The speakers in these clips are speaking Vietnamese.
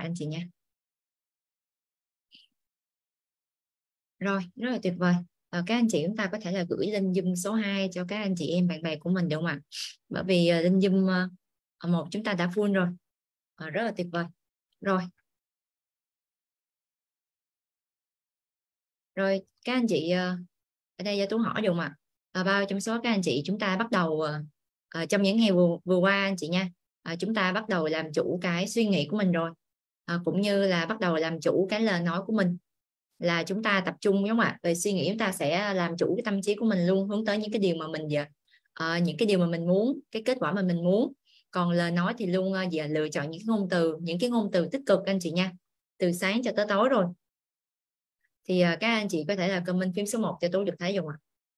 anh chị nha. Rồi, rất là tuyệt vời. Các anh chị chúng ta có thể là gửi link Zoom số 2 cho các anh chị em bạn bè của mình được không ạ? Bởi vì link Zoom 1 chúng ta đã full rồi. Rất là tuyệt vời. Rồi các anh chị ở đây Tú hỏi được mà. Bao trong số các anh chị chúng ta bắt đầu trong những ngày vừa qua anh chị nha, chúng ta bắt đầu làm chủ cái suy nghĩ của mình rồi, cũng như là bắt đầu làm chủ cái lời nói của mình, là chúng ta tập trung đúng không ạ? Về suy nghĩ chúng ta sẽ làm chủ cái tâm trí của mình luôn, hướng tới những cái điều mà mình những cái điều mà mình muốn, cái kết quả mà mình muốn. Còn lời nói thì luôn lựa chọn những cái ngôn từ tích cực anh chị nha, từ sáng cho tới tối rồi. Thì các anh chị có thể là comment phím số 1 cho Tú được thấy không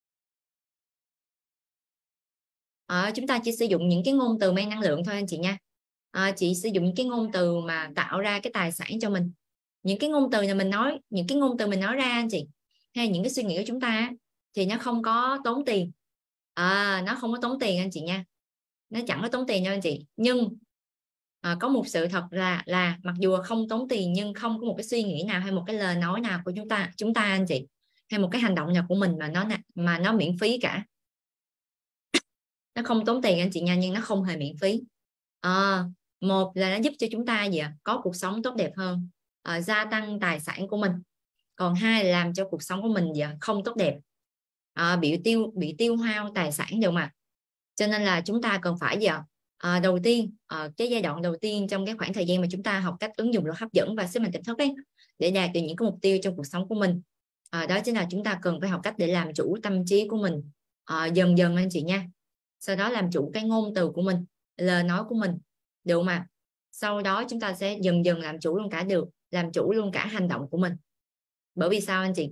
ạ? Chúng ta chỉ sử dụng những cái ngôn từ mang năng lượng thôi anh chị nha. Chị sử dụng những cái ngôn từ mà tạo ra cái tài sản cho mình. Những cái ngôn từ này mình nói, những cái ngôn từ mình nói ra anh chị, hay những cái suy nghĩ của chúng ta thì nó không có tốn tiền. Nó không có tốn tiền anh chị nha, nó chẳng có tốn tiền đâu anh chị. Nhưng có một sự thật là mặc dù không tốn tiền nhưng không có một cái suy nghĩ nào hay một cái lời nói nào của chúng ta anh chị, hay một cái hành động nào của mình mà nó miễn phí cả. Nó không tốn tiền anh chị nha, nhưng nó không hề miễn phí. Một là nó giúp cho chúng ta có cuộc sống tốt đẹp hơn, gia tăng tài sản của mình. Còn hai là làm cho cuộc sống của mình không tốt đẹp, bị tiêu hao tài sản được mà. Cho nên là chúng ta cần phải đầu tiên cái giai đoạn đầu tiên trong cái khoảng thời gian mà chúng ta học cách ứng dụng luật hấp dẫn và sức mạnh tiềm thức ấy, để đạt được những cái mục tiêu trong cuộc sống của mình, đó chính là chúng ta cần phải học cách để làm chủ tâm trí của mình dần dần anh chị nha. Sau đó làm chủ cái ngôn từ của mình, lời nói của mình, được mà. Sau đó chúng ta sẽ dần dần làm chủ luôn cả hành động của mình. Bởi vì sao anh chị?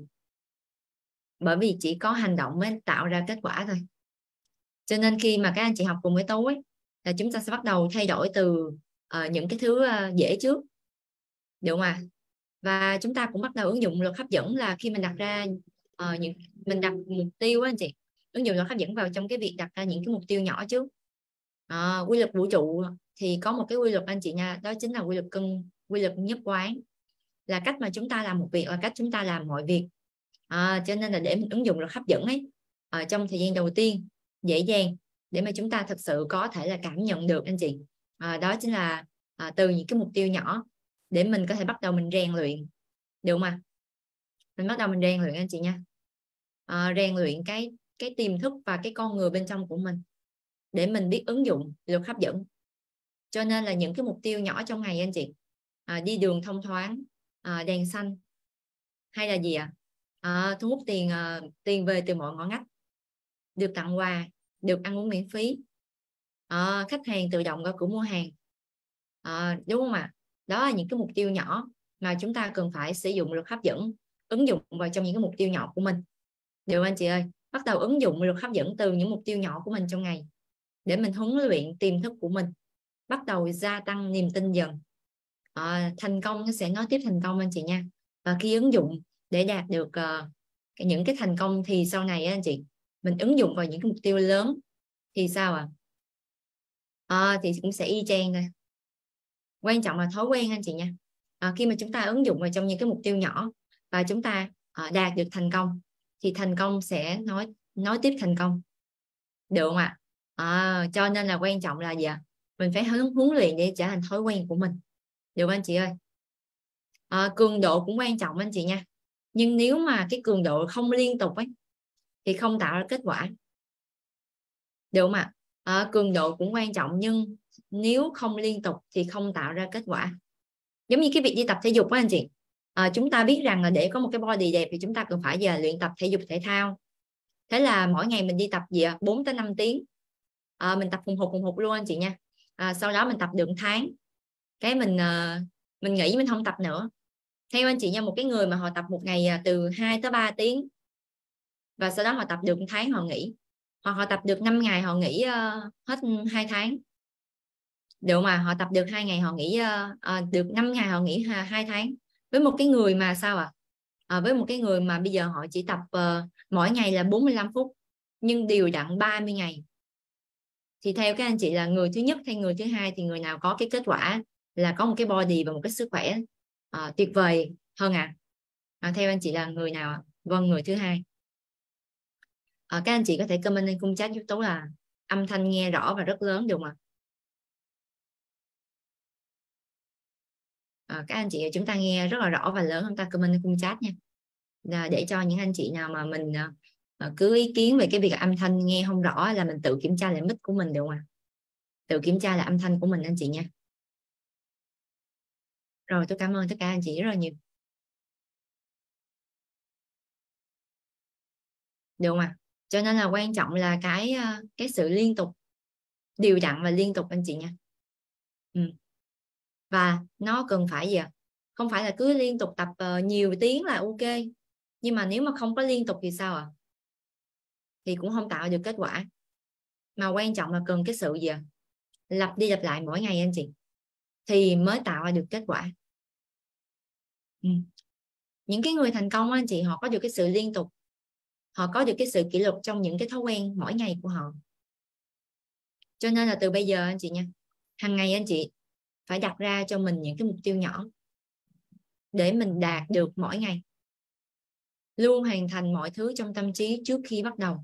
Bởi vì chỉ có hành động mới tạo ra kết quả thôi. Cho nên khi mà các anh chị học cùng với Tú ấy, là chúng ta sẽ bắt đầu thay đổi từ những cái thứ dễ trước, được mà. Và chúng ta cũng bắt đầu ứng dụng luật hấp dẫn, là khi mình đặt ra mình đặt mục tiêu anh chị, ứng dụng luật hấp dẫn vào trong cái việc đặt ra những cái mục tiêu nhỏ trước. Quy luật vũ trụ thì có một cái quy luật anh chị nha, đó chính là quy luật nhất quán, là cách mà chúng ta làm một việc là cách chúng ta làm mọi việc. Cho nên là để mình ứng dụng luật hấp dẫn ấy, trong thời gian đầu tiên dễ dàng để mà chúng ta thực sự có thể là cảm nhận được anh chị, đó chính là từ những cái mục tiêu nhỏ, để mình có thể bắt đầu mình rèn luyện, được mà. Mình bắt đầu mình rèn luyện anh chị nha, rèn luyện cái tiềm thức và cái con người bên trong của mình, để mình biết ứng dụng luật hấp dẫn. Cho nên là những cái mục tiêu nhỏ trong ngày anh chị, đi đường thông thoáng, đèn xanh, hay là gì thu hút tiền về từ mọi ngõ ngách, được tặng quà, được ăn uống miễn phí, khách hàng tự động gõ cửa mua hàng, đúng không ạ? Đó là những cái mục tiêu nhỏ mà chúng ta cần phải sử dụng luật hấp dẫn, ứng dụng vào trong những cái mục tiêu nhỏ của mình. Được anh chị ơi, bắt đầu ứng dụng luật hấp dẫn từ những mục tiêu nhỏ của mình trong ngày, để mình huấn luyện tiềm thức của mình, bắt đầu gia tăng niềm tin dần. Thành công nó sẽ nói tiếp thành công anh chị nha. Và khi ứng dụng để đạt được những cái thành công thì sau này anh chị, mình ứng dụng vào những cái mục tiêu lớn thì sao thì cũng sẽ y chang thôi. Quan trọng là thói quen anh chị nha. Khi mà chúng ta ứng dụng vào trong những cái mục tiêu nhỏ và chúng ta đạt được thành công, thì thành công sẽ nói tiếp thành công, được không ạ? Cho nên là quan trọng là gì ạ? Mình phải huấn luyện để trở thành thói quen của mình, được không anh chị ơi? Cường độ cũng quan trọng anh chị nha, nhưng nếu mà cái cường độ không liên tục ấy thì không tạo ra kết quả, được không ạ? Cường độ cũng quan trọng, nhưng nếu không liên tục thì không tạo ra kết quả. Giống như cái việc đi tập thể dục á anh chị, chúng ta biết rằng là để có một cái body đẹp thì chúng ta cần phải luyện tập thể dục thể thao. Thế là mỗi ngày mình đi tập 4 tới 5 tiếng, mình tập hùng hục luôn anh chị nha. Sau đó mình tập được 1 tháng, cái mình nghỉ, mình không tập nữa. Theo anh chị nha, một cái người mà họ tập một ngày từ 2 tới 3 tiếng, và sau đó họ tập được 1 tháng họ nghỉ, hoặc họ tập được 5 ngày họ nghỉ hết 2 tháng, được mà. Họ tập được 2 ngày họ nghỉ được 5 ngày họ nghỉ 2 tháng. Với một cái người mà sao với một cái người mà bây giờ họ chỉ tập mỗi ngày là 45 phút nhưng đều đặn 30 ngày, thì theo các anh chị là người thứ nhất hay người thứ hai thì người nào có cái kết quả là có một cái body và một cái sức khỏe tuyệt vời hơn theo anh chị là người nào ạ? Vâng, người thứ hai. Các anh chị có thể comment lên khung chat giúp Tú là âm thanh nghe rõ và rất lớn được không ạ? Các anh chị chúng ta nghe rất là rõ và lớn, chúng ta comment lên khung chat nha, để cho những anh chị nào mà mình cứ ý kiến về cái việc âm thanh nghe không rõ là mình tự kiểm tra lại mic của mình được không ạ? Tự kiểm tra lại âm thanh của mình anh chị nha. Rồi, tôi cảm ơn tất cả anh chị rất là nhiều. Được không ạ? Cho nên là quan trọng là cái sự liên tục, đều đặn và liên tục anh chị nha. Và nó cần phải gì ạ? Không phải là cứ liên tục tập nhiều tiếng là ok, nhưng mà nếu mà không có liên tục thì sao ạ? Thì cũng không tạo được kết quả. Mà quan trọng là cần cái sự gì ạ? Lặp đi lặp lại mỗi ngày anh chị, thì mới tạo ra được kết quả. Những cái người thành công anh chị, họ có được cái sự liên tục, họ có được cái sự kỷ luật trong những cái thói quen mỗi ngày của họ. Cho nên là từ bây giờ anh chị nha, hàng ngày anh chị phải đặt ra cho mình những cái mục tiêu nhỏ để mình đạt được mỗi ngày. Luôn hoàn thành mọi thứ trong tâm trí trước khi bắt đầu.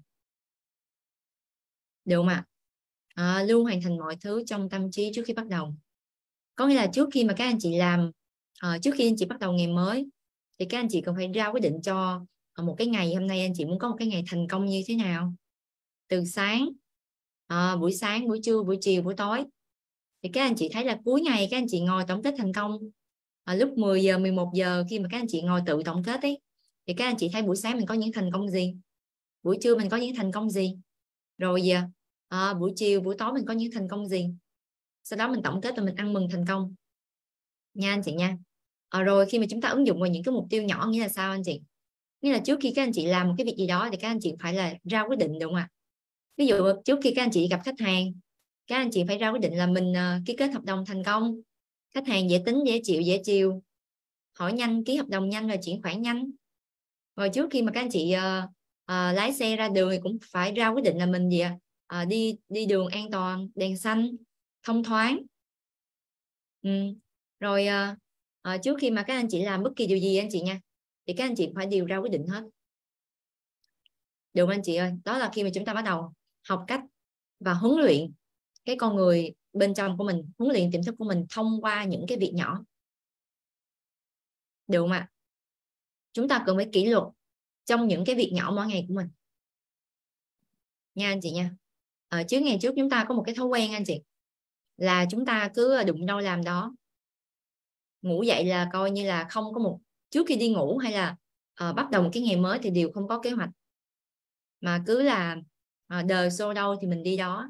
Được không ạ? Luôn hoàn thành mọi thứ trong tâm trí trước khi bắt đầu. Có nghĩa là trước khi mà các anh chị làm, trước khi anh chị bắt đầu ngày mới, thì các anh chị cần phải ra quyết định cho một cái ngày hôm nay anh chị muốn có một cái ngày thành công như thế nào. Từ sáng, buổi sáng, buổi trưa, buổi chiều, buổi tối. Thì các anh chị thấy là cuối ngày các anh chị ngồi tổng kết thành công. Lúc 10 giờ, 11 giờ khi mà các anh chị ngồi tự tổng kết ấy, thì các anh chị thấy buổi sáng mình có những thành công gì, buổi trưa mình có những thành công gì, rồi buổi chiều, buổi tối mình có những thành công gì. Sau đó mình tổng kết và mình ăn mừng thành công nha anh chị nha. Rồi khi mà chúng ta ứng dụng vào những cái mục tiêu nhỏ, nghĩa là sao anh chị? Nghĩa là trước khi các anh chị làm một cái việc gì đó thì các anh chị phải là ra quyết định, đúng không ạ? Ví dụ trước khi các anh chị gặp khách hàng, các anh chị phải ra quyết định là mình ký kết hợp đồng thành công, khách hàng dễ tính, dễ chịu, dễ chiều, hỏi nhanh, ký hợp đồng nhanh và chuyển khoản nhanh. Rồi trước khi mà các anh chị lái xe ra đường thì cũng phải ra quyết định là mình gì đi đường an toàn, đèn xanh, thông thoáng. Rồi trước khi mà các anh chị làm bất kỳ điều gì anh chị nha, thì các anh chị phải đều ra quyết định hết. Được anh chị ơi, đó là khi mà chúng ta bắt đầu học cách và huấn luyện cái con người bên trong của mình, huấn luyện tiềm thức của mình thông qua những cái việc nhỏ. Được không ạ? Chúng ta cần phải kỷ luật trong những cái việc nhỏ mỗi ngày của mình nha anh chị nha. Ngày trước chúng ta có một cái thói quen anh chị, là chúng ta cứ đụng đâu làm đó, ngủ dậy là coi như là không có trước khi đi ngủ hay là bắt đầu một cái ngày mới thì đều không có kế hoạch, mà cứ là đời xô đâu thì mình đi đó.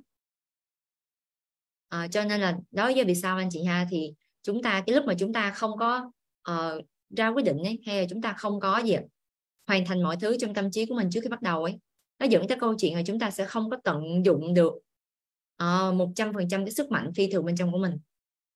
Cho nên là đó giờ vì sao anh chị ha, thì chúng ta cái lúc mà chúng ta không có ra quyết định ấy, hay là chúng ta không có gì hoàn thành mọi thứ trong tâm trí của mình trước khi bắt đầu ấy, nó dẫn tới câu chuyện là chúng ta sẽ không có tận dụng được 100% cái sức mạnh phi thường bên trong của mình.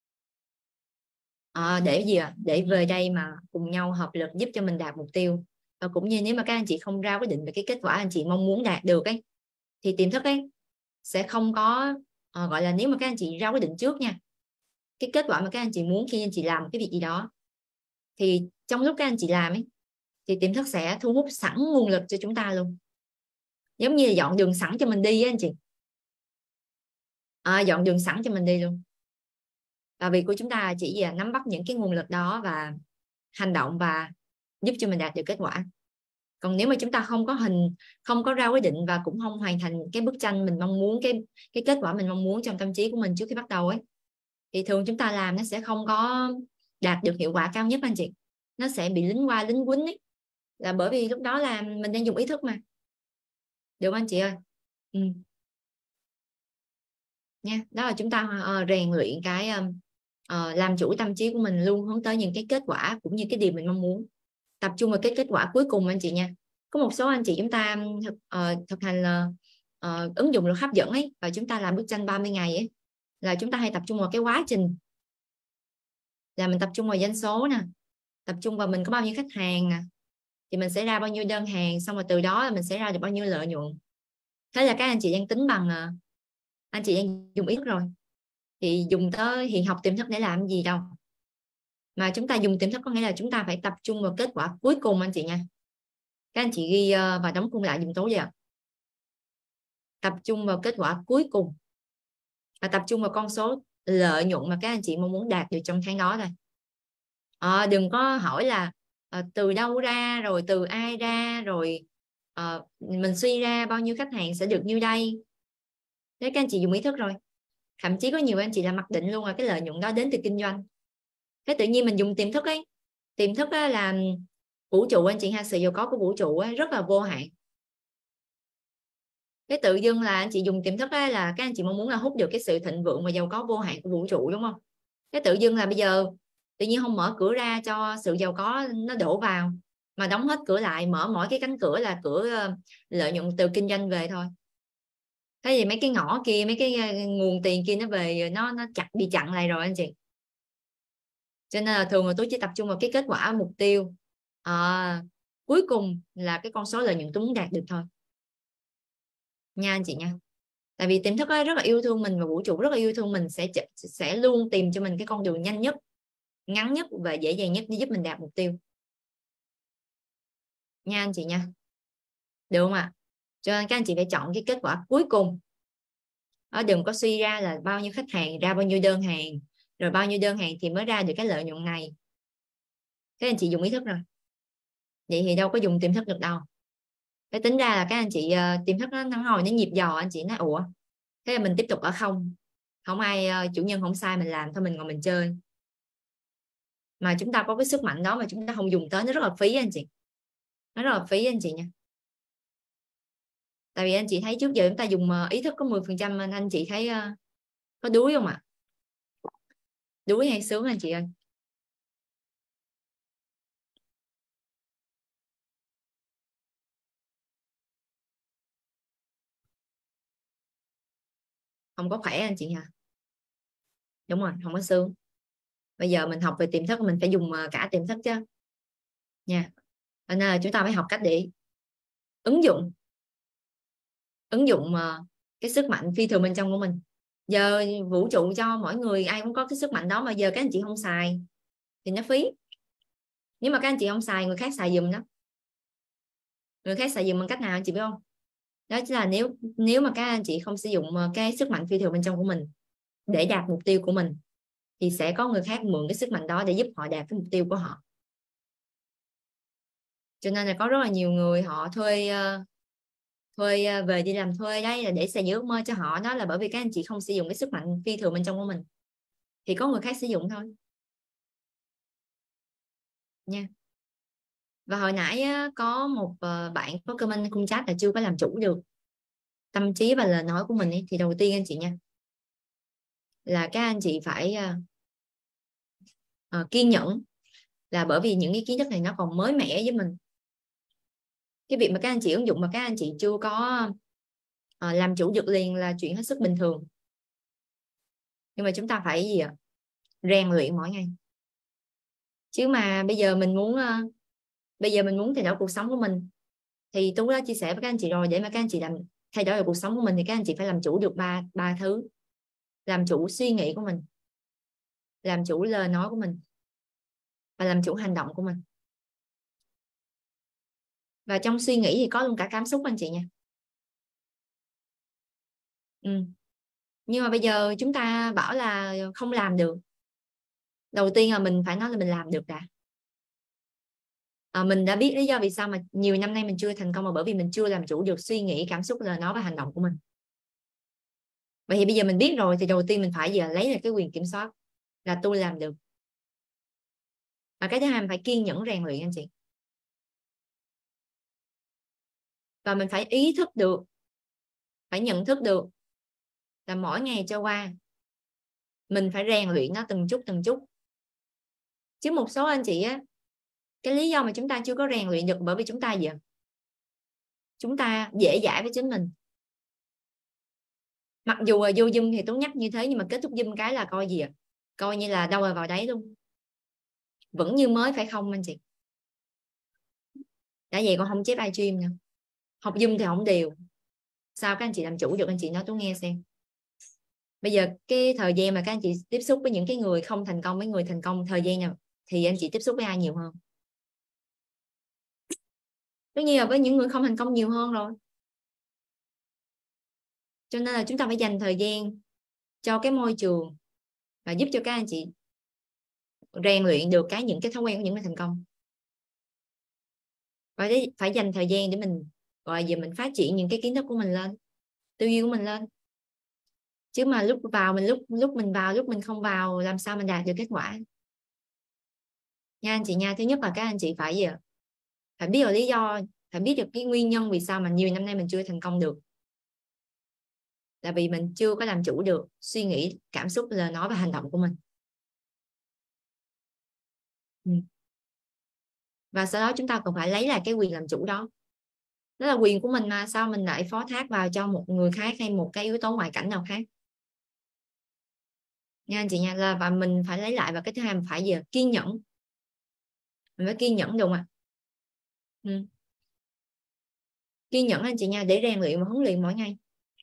Để gì để về đây mà cùng nhau hợp lực giúp cho mình đạt mục tiêu. Và cũng như nếu mà các anh chị không ra quyết định về cái kết quả anh chị mong muốn đạt được ấy, thì tiềm thức ấy sẽ không có gọi là, nếu mà các anh chị ra quyết định trước nha, cái kết quả mà các anh chị muốn khi anh chị làm cái việc gì đó, thì trong lúc các anh chị làm ấy, thì tiềm thức sẽ thu hút sẵn nguồn lực cho chúng ta luôn, giống như là dọn đường sẵn cho mình đi á anh chị. Dọn đường sẵn cho mình đi luôn. Và việc của chúng ta chỉ là nắm bắt những cái nguồn lực đó và hành động và giúp cho mình đạt được kết quả. Còn nếu mà chúng ta không có ra quyết định và cũng không hoàn thành cái bức tranh mình mong muốn, cái kết quả mình mong muốn trong tâm trí của mình trước khi bắt đầu ấy, thì thường chúng ta làm nó sẽ không có đạt được hiệu quả cao nhất anh chị. Nó sẽ bị lính qua lính quýnh ấy, là bởi vì lúc đó là mình đang dùng ý thức mà. Được không anh chị ơi? Nha, đó là chúng ta rèn luyện cái làm chủ tâm trí của mình, luôn hướng tới những cái kết quả cũng như cái điều mình mong muốn, tập trung vào cái kết quả cuối cùng anh chị nha. Có một số anh chị chúng ta thực hành là ứng dụng luật hấp dẫn ấy, và chúng ta làm bức tranh 30 ngày ấy, là chúng ta hay tập trung vào cái quá trình, là mình tập trung vào doanh số nè, tập trung vào mình có bao nhiêu khách hàng nè, thì mình sẽ ra bao nhiêu đơn hàng, xong rồi từ đó là mình sẽ ra được bao nhiêu lợi nhuận. Thế là các anh chị đang tính bằng anh chị đang dùng ý thức rồi. Thì dùng tới thì học tiềm thức để làm gì đâu, mà chúng ta dùng tiềm thức có nghĩa là chúng ta phải tập trung vào kết quả cuối cùng anh chị nha. Các anh chị ghi và đóng khung lại dùm Tú giờ. Tập trung vào kết quả cuối cùng và tập trung vào con số lợi nhuận mà các anh chị mong muốn đạt được trong tháng đó thôi. Đừng có hỏi là từ đâu ra, rồi từ ai ra, rồi mình suy ra bao nhiêu khách hàng sẽ được như đây. Thế các anh chị dùng ý thức rồi. Thậm chí có nhiều anh chị là mặc định luôn là cái lợi nhuận đó đến từ kinh doanh. Thế tự nhiên mình dùng tiềm thức ấy. Tiềm thức là vũ trụ anh chị ha, sự giàu có của vũ trụ rất là vô hạn. Cái tự dưng là anh chị dùng tiềm thức là các anh chị mong muốn là hút được cái sự thịnh vượng và giàu có vô hạn của vũ trụ, đúng không? Cái tự dưng là bây giờ tự nhiên không mở cửa ra cho sự giàu có nó đổ vào, mà đóng hết cửa lại, mở mỗi cái cánh cửa là cửa lợi nhuận từ kinh doanh về thôi. Thế thì mấy cái ngõ kia, mấy cái nguồn tiền kia nó về, nó bị chặn lại rồi anh chị. Cho nên là thường là tôi chỉ tập trung vào cái kết quả mục tiêu cuối cùng là cái con số lợi nhuận tôi muốn đạt được thôi nha anh chị nha. Tại vì tiềm thức rất là yêu thương mình và vũ trụ rất là yêu thương mình, sẽ luôn tìm cho mình cái con đường nhanh nhất, ngắn nhất và dễ dàng nhất để giúp mình đạt mục tiêu nha anh chị nha. Được không ạ? Cho nên các anh chị phải chọn cái kết quả cuối cùng. Đừng có suy ra là bao nhiêu khách hàng ra bao nhiêu đơn hàng, rồi bao nhiêu đơn hàng thì mới ra được cái lợi nhuận này. Các anh chị dùng ý thức rồi, vậy thì đâu có dùng tiềm thức được đâu. Cái tính ra là các anh chị tiềm thức nó ngồi nó nhịp dò, anh chị nói ủa, thế là mình tiếp tục ở không ai chủ nhân không sai, mình làm thôi, mình ngồi mình chơi. Mà chúng ta có cái sức mạnh đó mà chúng ta không dùng tới, nó rất là phí anh chị, nó rất là phí anh chị nha. Tại vì anh chị thấy trước giờ chúng ta dùng ý thức có 10%, anh chị thấy có đuối không ạ? Đuối hay sướng anh chị ơi? Không có khỏe anh chị hả? Đúng rồi, không có sướng. Bây giờ mình học về tiềm thức mình phải dùng cả tiềm thức chứ nha. Nên là chúng ta phải học cách để ứng dụng cái sức mạnh phi thường bên trong của mình. Giờ vũ trụ cho mỗi người ai cũng có cái sức mạnh đó, mà giờ các anh chị không xài thì nó phí. Nhưng mà các anh chị không xài, người khác xài giùm đó. Người khác xài giùm bằng cách nào anh chị biết không? Đó chính là nếu mà các anh chị không sử dụng cái sức mạnh phi thường bên trong của mình để đạt mục tiêu của mình, thì sẽ có người khác mượn cái sức mạnh đó để giúp họ đạt cái mục tiêu của họ. Cho nên là có rất là nhiều người họ thuê về đi làm thuê đấy là để xây dựng ước mơ cho họ, đó là bởi vì các anh chị không sử dụng cái sức mạnh phi thường bên trong của mình, thì có người khác sử dụng thôi nha. Và hồi nãy có một bạn có comment khung chat là chưa có làm chủ được tâm trí và lời nói của mình ấy. Thì đầu tiên anh chị nha, là các anh chị phải kiên nhẫn, là bởi vì những cái kiến thức này nó còn mới mẻ với mình. Cái việc mà các anh chị ứng dụng mà các anh chị chưa có làm chủ được liền là chuyện hết sức bình thường. Nhưng mà chúng ta phải gì ạ? Rèn luyện mỗi ngày. Chứ mà bây giờ mình muốn thay đổi cuộc sống của mình, thì tôi đã chia sẻ với các anh chị rồi, để mà các anh chị làm thay đổi được cuộc sống của mình thì các anh chị phải làm chủ được ba thứ. Làm chủ suy nghĩ của mình, làm chủ lời nói của mình, và làm chủ hành động của mình. Và trong suy nghĩ thì có luôn cả cảm xúc anh chị nha. Nhưng mà bây giờ chúng ta bảo là không làm được. Đầu tiên là mình phải nói là mình làm được đã. Mình đã biết lý do vì sao mà nhiều năm nay mình chưa thành công, là bởi vì mình chưa làm chủ được suy nghĩ, cảm xúc, lời nói và hành động của mình. Vậy thì bây giờ mình biết rồi, thì đầu tiên mình phải lấy lại cái quyền kiểm soát, là tôi làm được. Và cái thứ hai mình phải kiên nhẫn rèn luyện anh chị. Và mình phải ý thức được, phải nhận thức được là mỗi ngày trôi qua mình phải rèn luyện nó từng chút. Chứ một số anh chị cái lý do mà chúng ta chưa có rèn luyện được bởi vì chúng ta chúng ta dễ dãi với chính mình. Mặc dù là vô Zoom thì Tú nhắc như thế, nhưng mà kết thúc Zoom cái là coi như là đâu vào đấy luôn, vẫn như mới, phải không anh chị? Đã vậy còn không chép livestream nữa, học Zoom thì không đều. Sao các anh chị làm chủ được, anh chị nói Tú nghe xem. Bây giờ cái thời gian mà các anh chị tiếp xúc với những cái người không thành công với người thành công, thời gian nào thì anh chị tiếp xúc với ai nhiều hơn? Tất nhiên là với những người không thành công nhiều hơn rồi. Cho nên là chúng ta phải dành thời gian cho cái môi trường và giúp cho các anh chị rèn luyện được những cái thói quen của những người thành công. Và phải dành thời gian để mình gọi về mình phát triển những cái kiến thức của mình lên, tư duy của mình lên. Chứ mà lúc mình vào lúc mình không vào làm sao mình đạt được kết quả nha anh chị nha. Thứ nhất là các anh chị phải biết được lý do, phải biết được cái nguyên nhân vì sao mà nhiều năm nay mình chưa thành công được, là vì mình chưa có làm chủ được suy nghĩ, cảm xúc, lời nói và hành động của mình. Và sau đó chúng ta còn phải lấy lại cái quyền làm chủ đó. Đó là quyền của mình mà, sao mình lại phó thác vào cho một người khác hay một cái yếu tố ngoại cảnh nào khác nha anh chị nha. Và mình phải lấy lại. Và cái thứ hai mình phải kiên nhẫn, mình phải kiên nhẫn, đúng không ạ? Kiên nhẫn anh chị nha, để rèn luyện và huấn luyện mỗi ngày,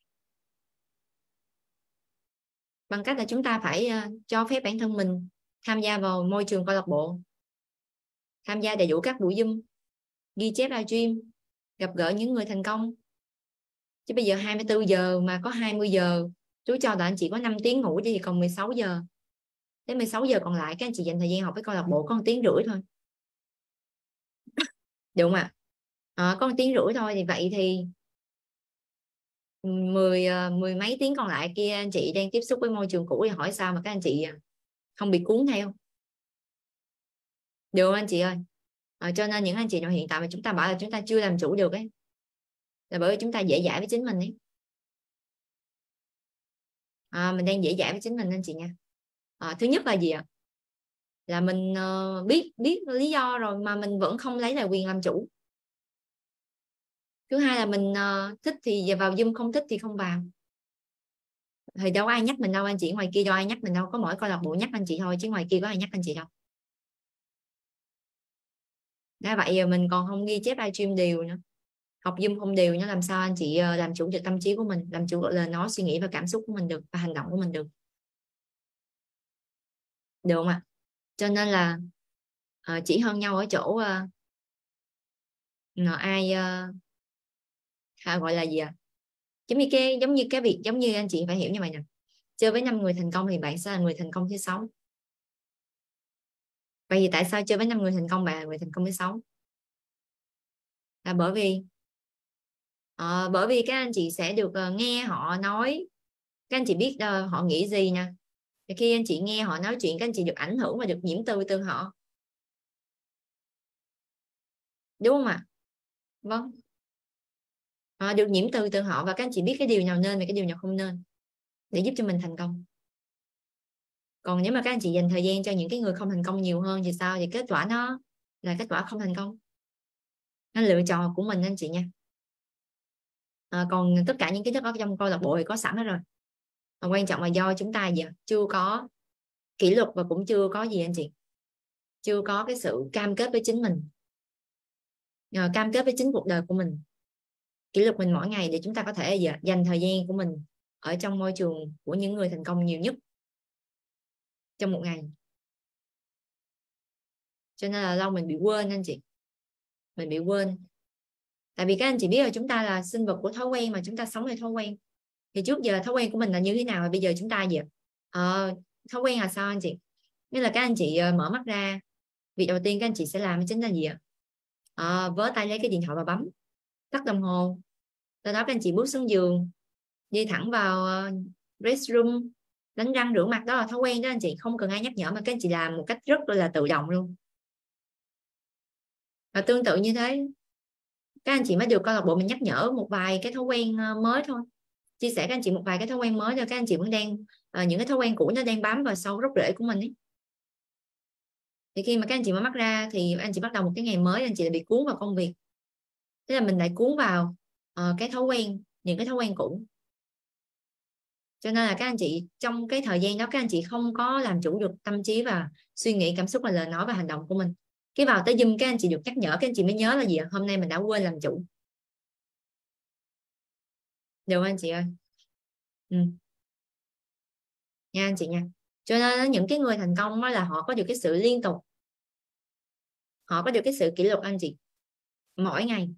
bằng cách là chúng ta phải cho phép bản thân mình tham gia vào môi trường câu lạc bộ, tham gia đầy đủ các buổi Zoom, ghi chép livestream, gặp gỡ những người thành công. Chứ bây giờ 24 giờ mà có 20 giờ, chú cho là anh chị có 5 tiếng ngủ thì còn 16 giờ. Đến 16 giờ còn lại các anh chị dành thời gian học với câu lạc bộ có 1 tiếng rưỡi thôi, được không ạ? Có 1 tiếng rưỡi thôi, thì vậy thì mười mấy tiếng còn lại kia anh chị đang tiếp xúc với môi trường cũ thì hỏi sao mà các anh chị không bị cuốn theo, được không anh chị ơi? Cho nên những anh chị nào hiện tại mà chúng ta bảo là chúng ta chưa làm chủ được ấy, là bởi vì chúng ta dễ dãi với chính mình ấy. Mình đang dễ dãi với chính mình anh chị nha. Thứ nhất là gì ạ? Là mình biết lý do rồi mà mình vẫn không lấy lại quyền làm chủ. Thứ hai là mình thích thì vào Zoom, không thích thì không vào. Thì đâu có ai nhắc mình đâu anh chị, ngoài kia đâu ai nhắc mình đâu, có mỗi câu lạc bộ nhắc anh chị thôi chứ ngoài kia có ai nhắc anh chị đâu. Đã vậy giờ mình còn không ghi chép livestream đều nữa, học Zoom không đều nữa, làm sao anh chị làm chủ được tâm trí của mình, làm chủ lời nói, suy nghĩ và cảm xúc của mình được, và hành động của mình được, được không ạ? Cho nên là chỉ hơn nhau ở chỗ ai gọi là gì ạ? Giống như cái việc, giống như anh chị phải hiểu như vậy nè, chơi với 5 người thành công thì bạn sẽ là người thành công thứ 6. Vậy thì tại sao chơi với 5 người thành công bạn là người thành công thứ 6? Là bởi vì các anh chị sẽ được nghe họ nói, các anh chị biết họ nghĩ gì nè, thì khi anh chị nghe họ nói chuyện các anh chị được ảnh hưởng và được nhiễm từ họ, đúng không ạ? Vâng. Được nhiễm từ họ, và các anh chị biết cái điều nào nên và cái điều nào không nên để giúp cho mình thành công. Còn nếu mà các anh chị dành thời gian cho những cái người không thành công nhiều hơn thì sao? Thì kết quả nó là kết quả không thành công. Nó lựa chọn của mình anh chị nha. Còn tất cả những kiến thức ở trong câu lạc bộ thì có sẵn hết rồi. Quan trọng là do chúng ta chưa có kỷ luật và cũng chưa có gì anh chị, chưa có cái sự cam kết với chính mình, cam kết với chính cuộc đời của mình, kỷ luật mình mỗi ngày để chúng ta có thể dành thời gian của mình ở trong môi trường của những người thành công nhiều nhất trong một ngày. Cho nên là lâu mình bị quên anh chị, mình bị quên. Tại vì các anh chị biết là chúng ta là sinh vật của thói quen, mà chúng ta sống theo thói quen. Thì trước giờ thói quen của mình là như thế nào, và bây giờ chúng ta thói quen là sao anh chị? Nghĩa là các anh chị mở mắt ra, việc đầu tiên các anh chị sẽ làm chính là gì ạ? Vớ tay lấy cái điện thoại và bấm tắt đồng hồ. Sau đó các anh chị bước xuống giường, đi thẳng vào restroom, đánh răng rửa mặt. Đó là thói quen đó anh chị, không cần ai nhắc nhở mà các anh chị làm một cách rất là tự động luôn. Và tương tự như thế, các anh chị mới được câu lạc bộ mình nhắc nhở một vài cái thói quen mới thôi, chia sẻ các anh chị một vài cái thói quen mới cho các anh chị vẫn đang những cái thói quen cũ nó đang bám vào sâu gốc rễ của mình ấy. Thì khi mà các anh chị mở mắt ra thì anh chị bắt đầu một cái ngày mới, anh chị lại bị cuốn vào công việc, thế là mình lại cuốn vào cái thói quen, những cái thói quen cũ. Cho nên là các anh chị trong cái thời gian đó các anh chị không có làm chủ được tâm trí và suy nghĩ, cảm xúc và lời nói và hành động của mình. Cái vào tới Zoom các anh chị được nhắc nhở, các anh chị mới nhớ là gì ạ? Hôm nay mình đã quên làm chủ. Được không anh chị ơi? nha anh chị nha. Cho nên những cái người thành công đó là họ có được cái sự liên tục, họ có được cái sự kỷ luật anh chị, mỗi ngày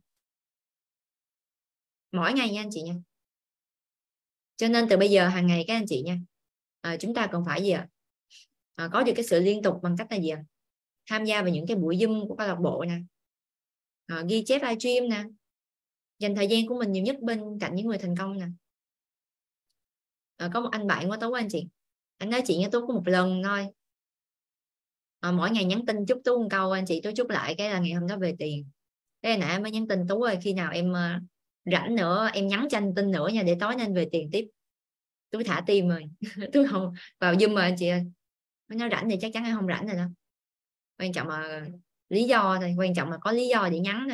nha anh chị nha. Cho nên từ bây giờ hàng ngày các anh chị nha, chúng ta cần phải gì ạ? Có được cái sự liên tục bằng cách là gì ạ? Tham gia vào những cái buổi Zoom của câu lạc bộ nè, ghi chép livestream nè, dành thời gian của mình nhiều nhất bên cạnh những người thành công nè. Có một anh bạn của Tú anh chị, anh nói chuyện với Tú có một lần thôi, mỗi ngày nhắn tin chúc Tú một câu, anh chị Tú chúc lại cái là ngày hôm đó về tiền. Cái nãy em mới nhắn tin Tú ơi, khi nào em rảnh nữa em nhắn cho anh tin nữa nha, để tối nên về tiền tiếp. Tú thả tim rồi. Tú không vào Zoom mà anh chị ơi, nó rảnh thì chắc chắn em không rảnh rồi đó. Quan trọng là lý do thôi, quan trọng là có lý do để nhắn thôi.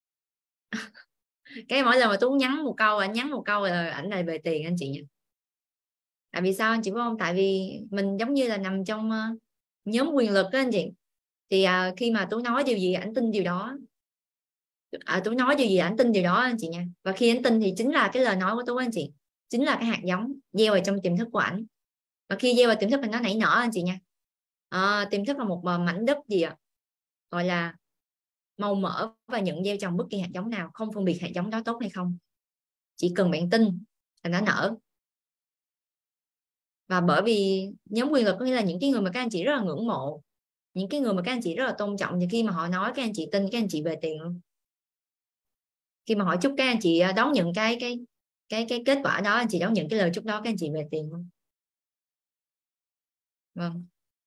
Cái mỗi lần mà Tú nhắn một câu, anh nhắn một câu là ảnh lại về tiền anh chị nha. Tại vì sao anh chị biết không? Tại vì mình giống như là nằm trong nhóm quyền lực đó anh chị. Thì khi mà Tú nói điều gì ảnh tin điều đó. Tú nói điều gì ảnh tin điều đó anh chị nha. Và khi ảnh tin thì chính là cái lời nói của Tú anh chị, chính là cái hạt giống gieo vào trong tiềm thức của ảnh. Và khi gieo vào tiềm thức thì nó nảy nở anh chị nha. Tiềm thức là một mảnh đất gì ạ? Gọi là màu mỡ và nhận gieo trồng bất kỳ hạt giống nào, không phân biệt hạt giống đó tốt hay không, chỉ cần bạn tin là nó nở. Và bởi vì nhóm quyền lực có nghĩa là những cái người mà các anh chị rất là ngưỡng mộ, những cái người mà các anh chị rất là tôn trọng, thì khi mà họ nói các anh chị tin, các anh chị về tiền luôn. Khi mà họ chúc các anh chị đón nhận cái kết quả đó, anh chị đón nhận cái lời chúc đó, các anh chị về tiền luôn. Vâng.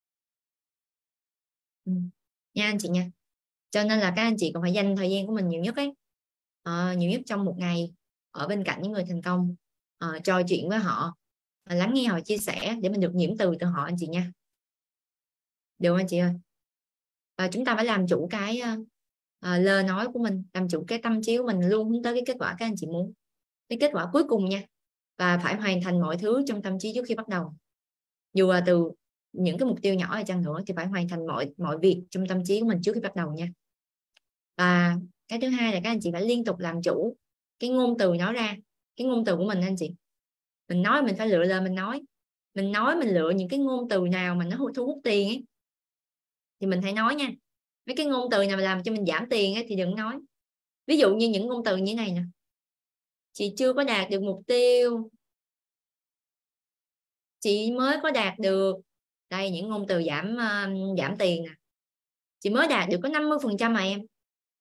Nha anh chị nha. Cho nên là các anh chị còn phải dành thời gian của mình nhiều nhất ấy, nhiều nhất trong một ngày, ở bên cạnh những người thành công, trò chuyện với họ, lắng nghe họ chia sẻ để mình được nhiễm từ họ anh chị nha. Được không anh chị ơi? Chúng ta phải làm chủ cái lời nói của mình, làm chủ cái tâm trí của mình, luôn hướng tới cái kết quả các anh chị muốn, cái kết quả cuối cùng nha. Và phải hoàn thành mọi thứ trong tâm trí trước khi bắt đầu, dù là từ những cái mục tiêu nhỏ hay chăng nữa, thì phải hoàn thành mọi việc trong tâm trí của mình trước khi bắt đầu nha. Và cái thứ hai là các anh chị phải liên tục làm chủ cái ngôn từ nói ra, cái ngôn từ của mình anh chị. Mình nói mình phải lựa lời mình nói, mình lựa những cái ngôn từ nào mà nó thu hút tiền ấy thì mình hãy nói nha. Mấy cái ngôn từ nào mà làm cho mình giảm tiền ấy thì đừng nói. Ví dụ như những ngôn từ như thế này nè: chị chưa có đạt được mục tiêu, chị mới có đạt được, đây những ngôn từ giảm tiền nè. Chị mới đạt được có 50% mà em.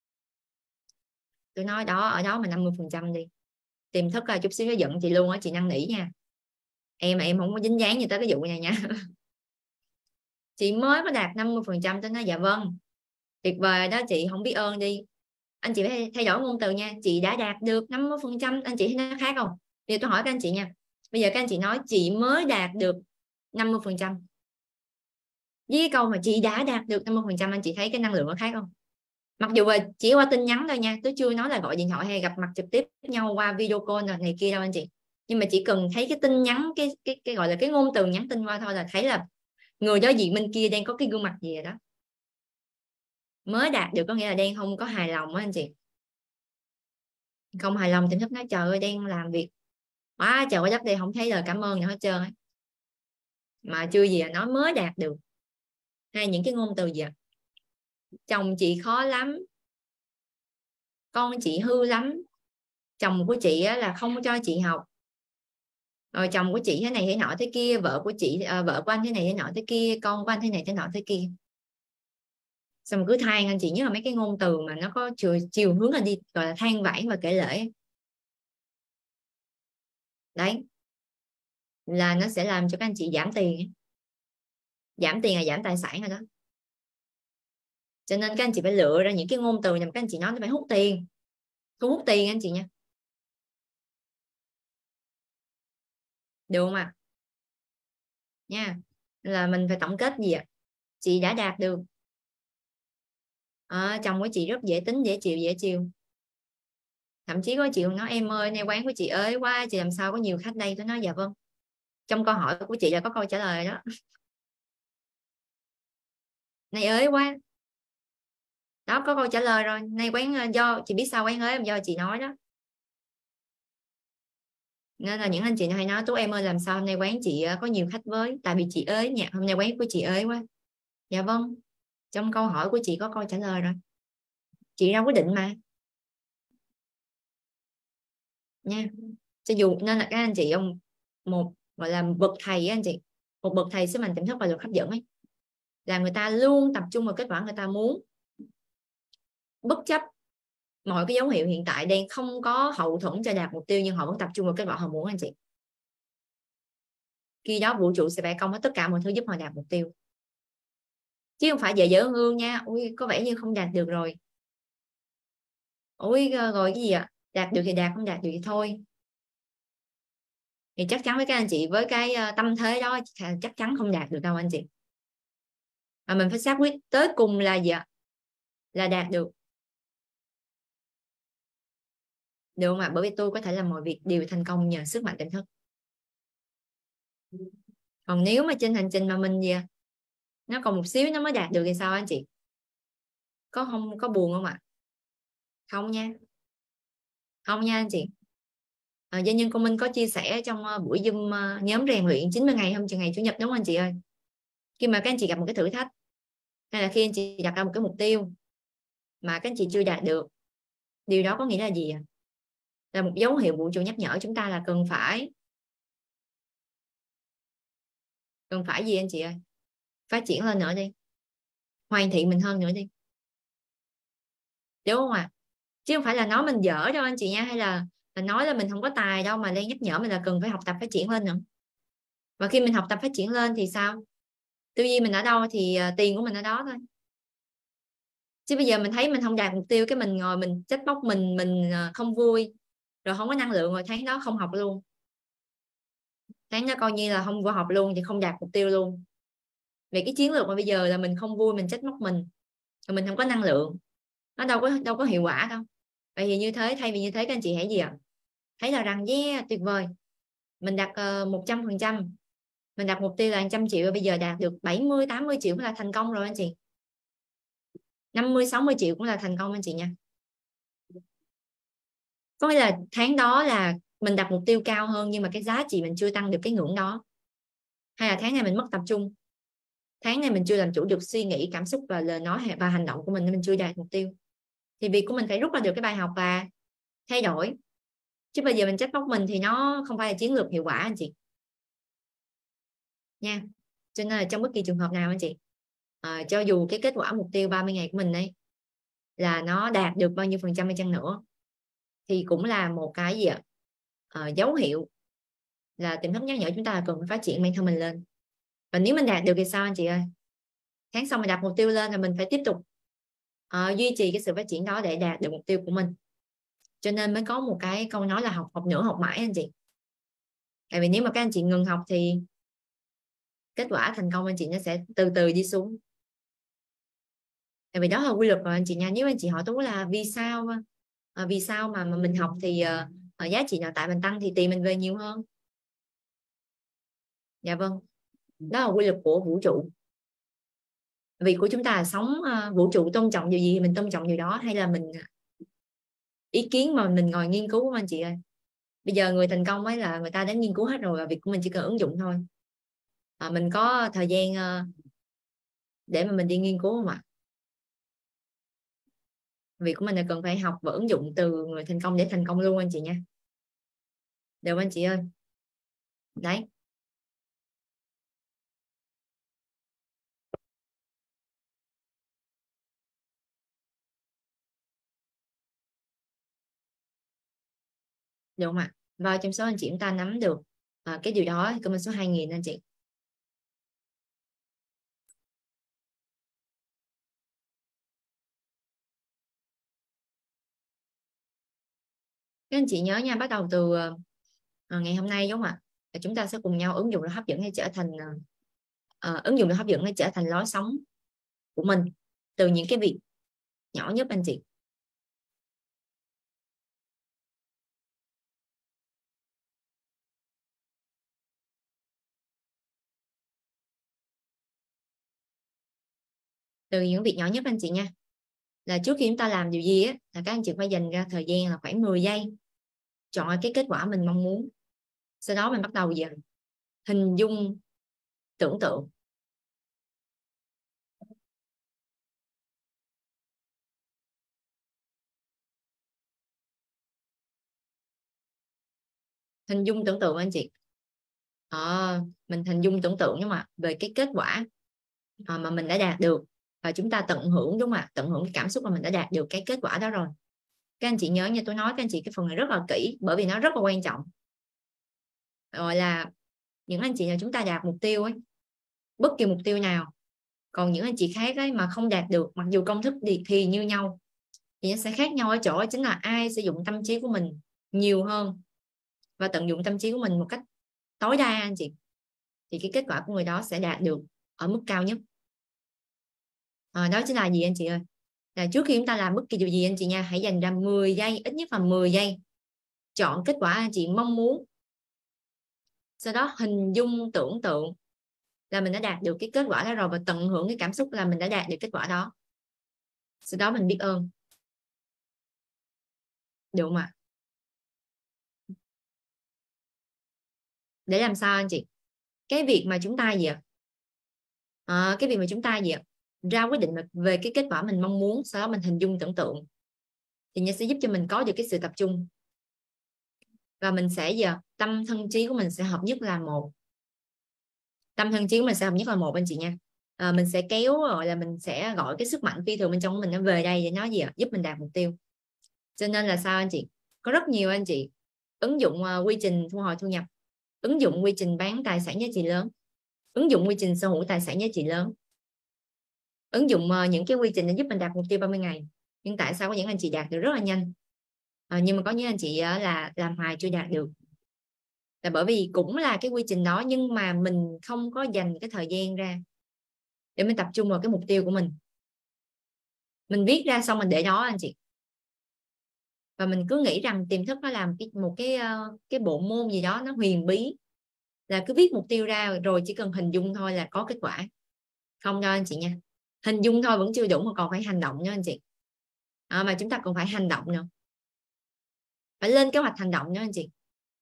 Tôi nói đó, ở đó mà 50% đi, tiềm thức chút xíu nó giận chị luôn á, chị năn nỉ nha. Em mà em không có dính dáng như tới cái vụ này nha. Chị mới có đạt 50%, tôi nói dạ vâng, tuyệt vời đó chị, không biết ơn đi. Anh chị phải thay đổi ngôn từ nha. Chị đã đạt được 50%, anh chị thấy nó khác không? Bây giờ tôi hỏi các anh chị nha, bây giờ các anh chị nói chị mới đạt được 50%, với cái câu mà chị đã đạt được 50%, anh chị thấy cái năng lượng nó khác không? Mặc dù là chỉ qua tin nhắn thôi nha, tôi chưa nói là gọi điện thoại hay gặp mặt trực tiếp nhau qua video call này kia đâu anh chị. Nhưng mà chỉ cần thấy cái tin nhắn, cái gọi là cái ngôn từ nhắn tin qua thôi là thấy là người đối diện bên kia đang có cái gương mặt gì rồi đó. Mới đạt được có nghĩa là đang không có hài lòng á anh chị. Không hài lòng thì thức nói trời ơi, đang làm việc quá trời quá đất đây, không thấy lời cảm ơn nữa hết trơn ấy. Mà chưa gì là nói mới đạt được. Hay những cái ngôn từ gì ạ? Chồng chị khó lắm, con chị hư lắm, chồng của chị là không cho chị học, rồi chồng của chị thế này thế nọ thế kia, vợ của chị vợ của anh thế này thế nọ thế kia, con của anh thế này thế nọ thế kia. Xong cứ than anh chị, nhất là mấy cái ngôn từ mà nó có chiều hướng là đi gọi là than vãn và kể lể đấy, là nó sẽ làm cho các anh chị giảm tiền. Giảm tiền là giảm tài sản rồi đó. Cho nên các anh chị phải lựa ra những cái ngôn từ nhằm các anh chị nói nó phải hút tiền, thu hút tiền anh chị nha. Được không ạ? Nha. Là mình phải tổng kết gì ạ? Chị đã đạt được, chồng của chị rất dễ tính, dễ chịu. Thậm chí có chị còn nói em ơi nay quán của chị ới quá, chị làm sao có nhiều khách đây. Tôi nói dạ vâng, trong câu hỏi của chị là có câu trả lời đó. Nay ới quá, đó có câu trả lời rồi. Nay quán do chị biết sao quán ới, do chị nói đó. Nên là những anh chị hay nói Tú em ơi làm sao hôm nay quán chị có nhiều khách với, tại vì chị ế nha, hôm nay quán của chị ế quá. Dạ vâng, trong câu hỏi của chị có câu trả lời rồi, chị ra quyết định mà nha. Cho dù nên là các anh chị ông, một gọi là bậc thầy á anh chị, một bậc thầy sức mạnh tiềm thức và luật hấp dẫn ấy, là người ta luôn tập trung vào kết quả người ta muốn, bất chấp mọi cái dấu hiệu hiện tại đang không có hậu thuẫn cho đạt mục tiêu, nhưng họ vẫn tập trung vào kết quả họ muốn anh chị. Khi đó vũ trụ sẽ bẻ công hết tất cả mọi thứ giúp họ đạt mục tiêu, chứ không phải về dở hương nha. Ui có vẻ như không đạt được rồi, ui rồi cái gì ạ, đạt được thì đạt, không đạt được thì thôi. Thì chắc chắn với các anh chị với cái tâm thế đó chắc chắn không đạt được đâu anh chị. Mà mình phải xác quyết tới cùng là gì ạ, là đạt được, được mà, bởi vì tôi có thể làm mọi việc đều thành công nhờ sức mạnh tỉnh thức. Còn nếu mà trên hành trình mà mình gì nó còn một xíu nó mới đạt được thì sao anh chị, không có buồn không ạ? Không nha, không nha anh chị. Doanh nhân của mình có chia sẻ trong buổi Zoom nhóm rèn luyện 90 ngày hôm ngày chủ nhật đúng không anh chị ơi, khi mà các anh chị gặp một cái thử thách, hay là khi anh chị đặt ra một cái mục tiêu mà các anh chị chưa đạt được, điều đó có nghĩa là gì ạ? Là một dấu hiệu vũ trụ nhắc nhở chúng ta là cần phải gì anh chị ơi, phát triển lên nữa đi, hoàn thiện mình hơn nữa đi, đúng không ạ? Chứ không phải là nói mình dở đâu anh chị nha, hay là nói là mình không có tài đâu, mà đang nhắc nhở mình là cần phải học tập phát triển lên nữa. Và khi mình học tập phát triển lên thì sao, tư duy mình ở đâu thì tiền của mình ở đó thôi. Chứ bây giờ mình thấy mình không đạt mục tiêu, cái mình ngồi mình trách móc mình không vui, rồi không có năng lượng, rồi tháng đó không học luôn, tháng đó coi như là không vô học luôn, thì không đạt mục tiêu luôn. Về cái chiến lược mà bây giờ là mình không vui, mình trách móc mình, rồi mình không có năng lượng, nó đâu có hiệu quả đâu. Vậy thì như thế, thay vì như thế các anh chị hãy gì ạ, thấy là rằng yeah tuyệt vời, mình đạt 100%, mình đặt mục tiêu là 100 triệu và bây giờ đạt được 70 80 triệu cũng là thành công rồi anh chị, 50 60 triệu cũng là thành công anh chị nha. Có nghĩa là tháng đó là mình đặt mục tiêu cao hơn, nhưng mà cái giá trị mình chưa tăng được cái ngưỡng đó, hay là tháng này mình mất tập trung, tháng này mình chưa làm chủ được suy nghĩ cảm xúc và lời nói và hành động của mình, nên mình chưa đạt mục tiêu. Thì việc của mình phải rút ra được cái bài học và thay đổi, chứ bây giờ mình trách móc mình thì nó không phải là chiến lược hiệu quả anh chị nha. Cho nên là trong bất kỳ trường hợp nào anh chị, cho dù cái kết quả mục tiêu 30 ngày của mình ấy là nó đạt được bao nhiêu phần trăm hay chăng nữa, thì cũng là một cái gì ạ, dấu hiệu là tiềm thức nhắc nhở chúng ta là cần phải phát triển bản thân mình lên. Và nếu mình đạt được thì sao anh chị ơi, tháng sau mình đặt mục tiêu lên là mình phải tiếp tục duy trì cái sự phát triển đó để đạt được mục tiêu của mình. Cho nên mới có một cái câu nói là học nữa học mãi anh chị. Tại vì nếu mà các anh chị ngừng học thì kết quả thành công anh chị nó sẽ từ từ đi xuống. Tại vì đó là quy luật rồi anh chị nha. Nếu anh chị hỏi Tú là vì sao mà mình học thì giá trị nội tại mình tăng thì tiền mình về nhiều hơn. Dạ vâng, đó là quy luật của vũ trụ. Vì của chúng ta là sống vũ trụ tôn trọng điều gì thì mình tôn trọng điều đó, hay là mình ý kiến mà mình ngồi nghiên cứu anh chị ơi. Bây giờ người thành công ấy là người ta đã nghiên cứu hết rồi, và việc của mình chỉ cần ứng dụng thôi. Mình có thời gian để mà mình đi nghiên cứu không ạ? Việc của mình là cần phải học và ứng dụng từ người thành công để thành công luôn anh chị nha. Được anh chị ơi. Đấy. Được không ạ? Và trong số anh chị chúng ta nắm được cái điều đó, comment số 2000 anh chị. Các anh chị nhớ nha, bắt đầu từ ngày hôm nay đúng không ạ? Là chúng ta sẽ cùng nhau ứng dụng luật hấp dẫn để trở thành ứng dụng luật hấp dẫn để trở thành lối sống của mình từ những cái việc nhỏ nhất anh chị. Từ những việc nhỏ nhất anh chị nha. Là trước khi chúng ta làm điều gì á, là các anh chị phải dành ra thời gian là khoảng 10 giây chọn cái kết quả mình mong muốn. Sau đó mình bắt đầu gì? Hình dung tưởng tượng. Hình dung tưởng tượng anh chị. Mình hình dung tưởng tượng nhưng mà về cái kết quả mà mình đã đạt được, và chúng ta tận hưởng, đúng không ạ? Tận hưởng cái cảm xúc mà mình đã đạt được cái kết quả đó rồi. Các anh chị nhớ nha, tôi nói các anh chị cái phần này rất là kỹ bởi vì nó rất là quan trọng. Rồi là những anh chị nào chúng ta đạt mục tiêu ấy, bất kỳ mục tiêu nào, còn những anh chị khác ấy mà không đạt được, mặc dù công thức thì như nhau, thì nó sẽ khác nhau ở chỗ chính là ai sử dụng tâm trí của mình nhiều hơn và tận dụng tâm trí của mình một cách tối đa anh chị, thì cái kết quả của người đó sẽ đạt được ở mức cao nhất. Đó chính là gì anh chị ơi? Là trước khi chúng ta làm bất kỳ điều gì anh chị nha, hãy dành ra 10 giây, ít nhất là 10 giây, chọn kết quả anh chị mong muốn, sau đó hình dung tưởng tượng là mình đã đạt được cái kết quả đó rồi và tận hưởng cái cảm xúc là mình đã đạt được kết quả đó. Sau đó mình biết ơn, được không ạ? Để làm sao anh chị? Cái việc mà chúng ta gì ạ? Cái việc mà chúng ta gì ạ? Ra quyết định về cái kết quả mình mong muốn, sau đó mình hình dung tưởng tượng, thì nó sẽ giúp cho mình có được cái sự tập trung, và mình sẽ tâm thân trí của mình sẽ hợp nhất là một. Tâm thân trí của mình sẽ hợp nhất là một anh chị nha. Mình sẽ kéo, gọi là mình sẽ gọi cái sức mạnh phi thường bên trong của mình nó về đây để nó gì ạ? Giúp mình đạt mục tiêu. Cho nên là sao anh chị? Có rất nhiều anh chị ứng dụng quy trình thu hồi thu nhập, ứng dụng quy trình bán tài sản giá trị lớn, ứng dụng quy trình sở hữu tài sản giá trị lớn, ứng dụng những cái quy trình để giúp mình đạt mục tiêu 30 ngày. Nhưng tại sao có những anh chị đạt được rất là nhanh, nhưng mà có những anh chị là làm hoài chưa đạt được, là bởi vì cũng là cái quy trình đó nhưng mà mình không có dành cái thời gian ra để mình tập trung vào cái mục tiêu của mình viết ra xong mình để đó anh chị, và mình cứ nghĩ rằng tiềm thức nó làm một cái bộ môn gì đó nó huyền bí, là cứ viết mục tiêu ra rồi chỉ cần hình dung thôi là có kết quả. Không đâu anh chị nha, hình dung thôi vẫn chưa đủ mà còn phải hành động nữa anh chị. Mà chúng ta còn phải hành động nữa, phải lên kế hoạch hành động nữa anh chị,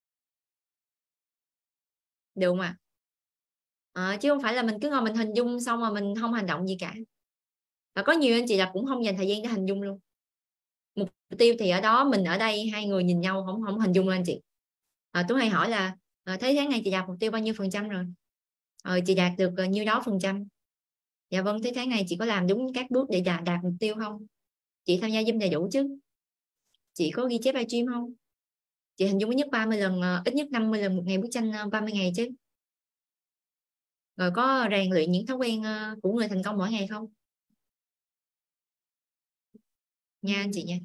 được không ạ? Chứ không phải là mình cứ ngồi mình hình dung xong mà mình không hành động gì cả. Và có nhiều anh chị là cũng không dành thời gian để hình dung luôn. Mục tiêu thì ở đó, mình ở đây hai người nhìn nhau không không hình dung luôn anh chị. Tôi hay hỏi là thấy tháng này chị đạt mục tiêu bao nhiêu phần trăm rồi? Chị đạt được nhiêu đó phần trăm. Dạ vâng, thế tháng này chị có làm đúng các bước để đạt mục tiêu không? Chị tham gia gym đầy đủ chứ? Chị có ghi chép livestream không? Chị hình dung ít nhất 30 lần, ít nhất 50 lần một ngày bức tranh 30 ngày chứ? Rồi có rèn luyện những thói quen của người thành công mỗi ngày không? Nha anh chị nha.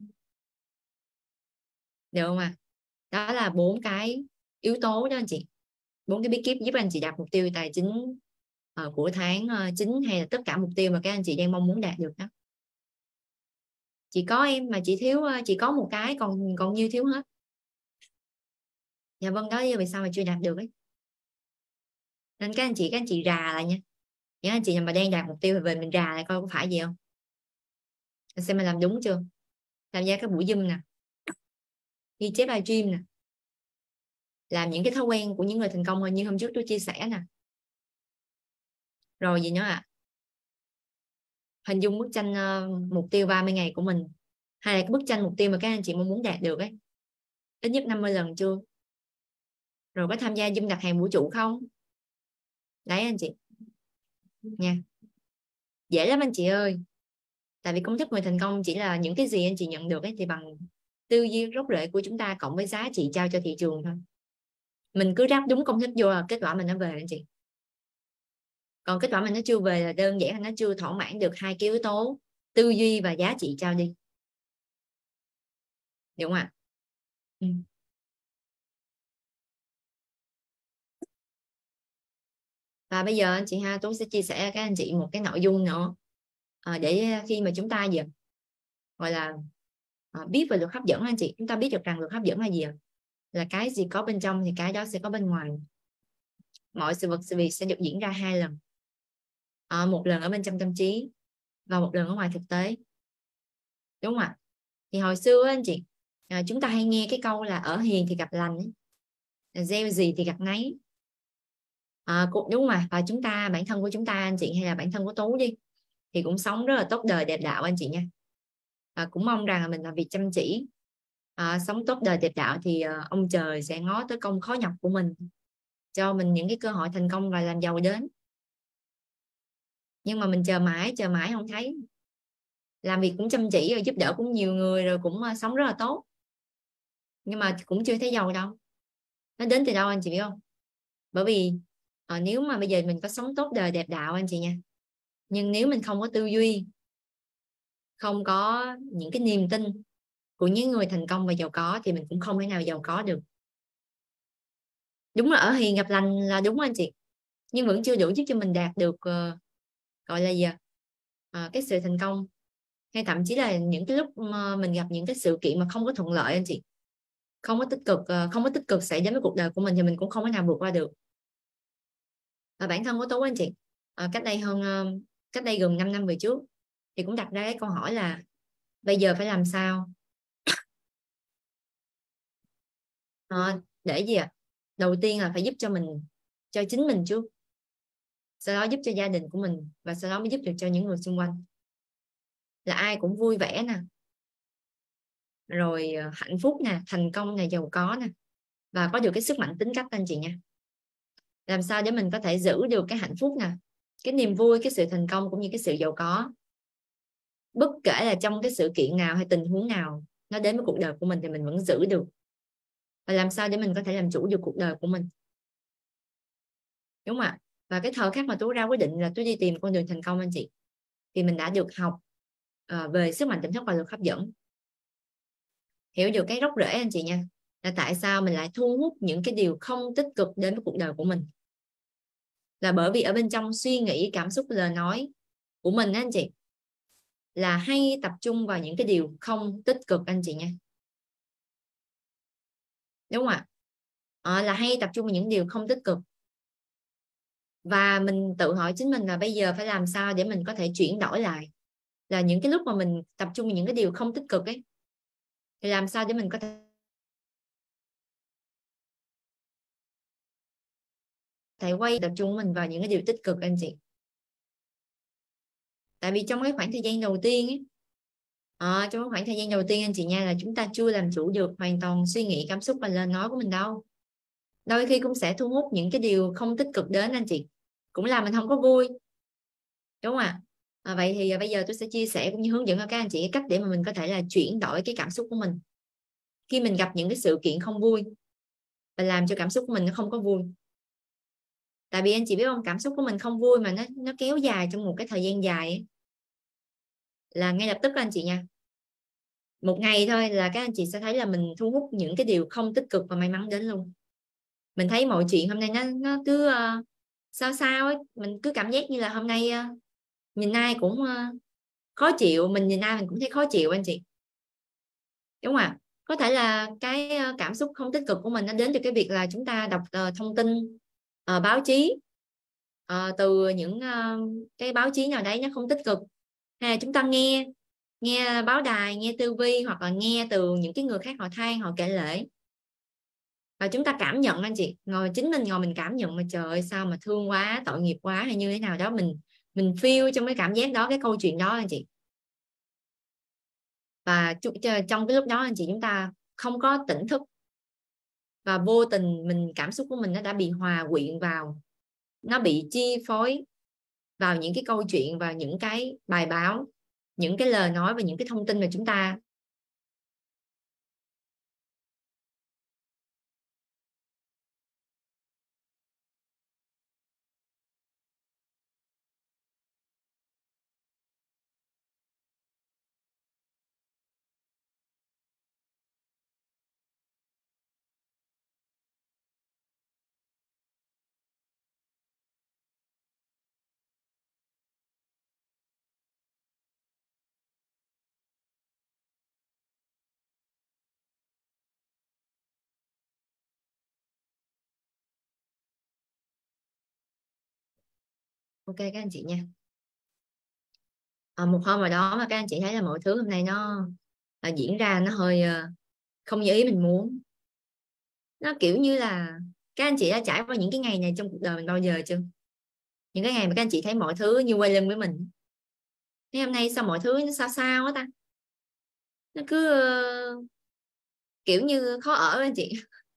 Được không ạ? Đó là 4 cái yếu tố đó anh chị. 4 cái bí kíp giúp anh chị đạt mục tiêu tài chính của tháng 9 hay là tất cả mục tiêu mà các anh chị đang mong muốn đạt được đó. Chị có em mà chị thiếu, chị có một cái còn còn nhiêu thiếu hết. Dạ vâng, đó là vì sao mà chưa đạt được ấy. Nên các anh chị rà lại nha. Những anh chị mà đang đạt mục tiêu thì về mình rà lại coi có phải gì không. Mình xem mình làm đúng chưa. Tham gia các buổi Zoom nè, ghi chép livestream nè, làm những cái thói quen của những người thành công hơn như hôm trước tôi chia sẻ nè. Rồi gì nữa ạ? Hình dung bức tranh mục tiêu 30 ngày của mình, hay là cái bức tranh mục tiêu mà các anh chị mong muốn đạt được ấy, ít nhất 50 lần chưa? Rồi có tham gia Zoom đặt hàng vũ trụ không? Đấy anh chị nha, dễ lắm anh chị ơi. Tại vì công thức người thành công chỉ là những cái gì anh chị nhận được ấy, thì bằng tư duy gốc rễ của chúng ta cộng với giá trị trao cho thị trường thôi. Mình cứ ráp đúng công thức vô là kết quả mình nó về anh chị. Còn kết quả mình nó chưa về là đơn giản là nó chưa thỏa mãn được hai cái yếu tố tư duy và giá trị trao đi, đúng không ạ? Ừ. Và bây giờ anh chị ha, tôi sẽ chia sẻ các anh chị một cái nội dung nữa, để khi mà chúng ta gì gọi là biết về luật hấp dẫn anh chị, chúng ta biết được rằng luật hấp dẫn là gì ạ? Là cái gì có bên trong thì cái đó sẽ có bên ngoài. Mọi sự vật sự việc sẽ được diễn ra hai lần, một lần ở bên trong tâm trí và một lần ở ngoài thực tế, đúng không ạ? Thì hồi xưa anh chị, chúng ta hay nghe cái câu là ở hiền thì gặp lành ấy. gieo gì thì gặt nấy. Đúng mà. Và chúng ta, bản thân của chúng ta anh chị, hay là bản thân của Tú đi, thì cũng sống rất là tốt đời đẹp đạo anh chị nha. Cũng mong rằng là mình làm việc chăm chỉ, sống tốt đời đẹp đạo, thì ông trời sẽ ngó tới công khó nhọc của mình, cho mình những cái cơ hội thành công và làm giàu đến. Nhưng mà mình chờ mãi không thấy. Làm việc cũng chăm chỉ rồi, giúp đỡ cũng nhiều người rồi, cũng sống rất là tốt, nhưng mà cũng chưa thấy giàu đâu. Nó đến từ đâu anh chị biết không? Bởi vì nếu mà bây giờ mình có sống tốt đời đẹp đạo anh chị nha, nhưng nếu mình không có tư duy, không có những cái niềm tin của những người thành công và giàu có, thì mình cũng không thể nào giàu có được. Đúng là ở hiền gặp lành là đúng anh chị, nhưng vẫn chưa đủ giúp cho mình đạt được gọi là gì cái sự thành công. Hay thậm chí là những cái lúc mà mình gặp những cái sự kiện mà không có thuận lợi anh chị, không có tích cực xảy đến với cuộc đời của mình, thì mình cũng không thể nào vượt qua được. Và bản thân của Tú anh chị, cách đây gần 5 năm về trước, thì cũng đặt ra cái câu hỏi là bây giờ phải làm sao để gì đầu tiên là phải giúp cho chính mình trước, sau đó giúp cho gia đình của mình, và sau đó mới giúp được cho những người xung quanh, là ai cũng vui vẻ nè, rồi hạnh phúc nè, thành công nè, giàu có nè, và có được cái sức mạnh tính cách anh chị nha. Làm sao để mình có thể giữ được cái hạnh phúc nè, cái niềm vui, cái sự thành công, cũng như cái sự giàu có, bất kể là trong cái sự kiện nào hay tình huống nào nó đến với cuộc đời của mình, thì mình vẫn giữ được. Và làm sao để mình có thể làm chủ được cuộc đời của mình, đúng không ạ? Và cái thời khắc mà tôi ra quyết định là tôi đi tìm con đường thành công anh chị, thì mình đã được học về sức mạnh tỉnh thức và lực hấp dẫn, hiểu được cái gốc rễ anh chị nha, là tại sao mình lại thu hút những cái điều không tích cực đến với cuộc đời của mình, là bởi vì ở bên trong suy nghĩ, cảm xúc, lời nói của mình anh chị, là hay tập trung vào những cái điều không tích cực anh chị nha, đúng không ạ? Là hay tập trung vào những điều không tích cực. Và mình tự hỏi chính mình là bây giờ phải làm sao để mình có thể chuyển đổi lại, là những cái lúc mà mình tập trung vào những cái điều không tích cực ấy, thì làm sao để mình có thể quay tập trung mình vào những cái điều tích cực anh chị. Tại vì trong cái khoảng thời gian đầu tiên ấy, trong cái khoảng thời gian đầu tiên anh chị nha, là chúng ta chưa làm chủ được hoàn toàn suy nghĩ, cảm xúc và lời nói của mình đâu. Đôi khi cũng sẽ thu hút những cái điều không tích cực đến anh chị, cũng làm mình không có vui, đúng không ạ? Vậy thì bây giờ tôi sẽ chia sẻ cũng như hướng dẫn cho các anh chị cái cách để mà mình có thể là chuyển đổi cái cảm xúc của mình khi mình gặp những cái sự kiện không vui, và làm cho cảm xúc của mình nó không có vui. Tại vì anh chị biết không, cảm xúc của mình không vui mà nó kéo dài trong một cái thời gian dài ấy, là ngay lập tức anh chị nha, một ngày thôi là các anh chị sẽ thấy là mình thu hút những cái điều không tích cực và may mắn đến luôn. Mình thấy mọi chuyện hôm nay nó cứ sao sao ấy, mình cứ cảm giác như là hôm nay nhìn ai cũng khó chịu, mình nhìn ai mình cũng thấy khó chịu anh chị, đúng không ạ? Có thể là cái cảm xúc không tích cực của mình nó đến từ cái việc là chúng ta đọc thông tin báo chí, từ những cái báo chí nào đấy nó không tích cực, hay là chúng ta nghe nghe báo đài, nghe tivi, hoặc là nghe từ những cái người khác họ than, họ kể lể, và chúng ta cảm nhận anh chị, chính mình ngồi mình cảm nhận mà trời ơi sao mà thương quá, tội nghiệp quá, hay như thế nào đó, mình feel trong cái cảm giác đó, cái câu chuyện đó anh chị. Và trong cái lúc đó anh chị, chúng ta không có tỉnh thức, và vô tình cảm xúc của mình nó đã bị hòa quyện vào, nó bị chi phối vào những cái câu chuyện và những cái bài báo, những cái lời nói và những cái thông tin mà chúng ta. Ok các anh chị nha. Một hôm nào đó mà các anh chị thấy là mọi thứ hôm nay nó diễn ra nó hơi không như ý mình muốn, nó kiểu như là các anh chị đã trải qua những cái ngày này trong cuộc đời mình bao giờ chưa? Những cái ngày mà các anh chị thấy mọi thứ như quay lưng với mình. Thế hôm nay sao mọi thứ nó sao sao á ta, nó cứ kiểu như khó ở anh chị.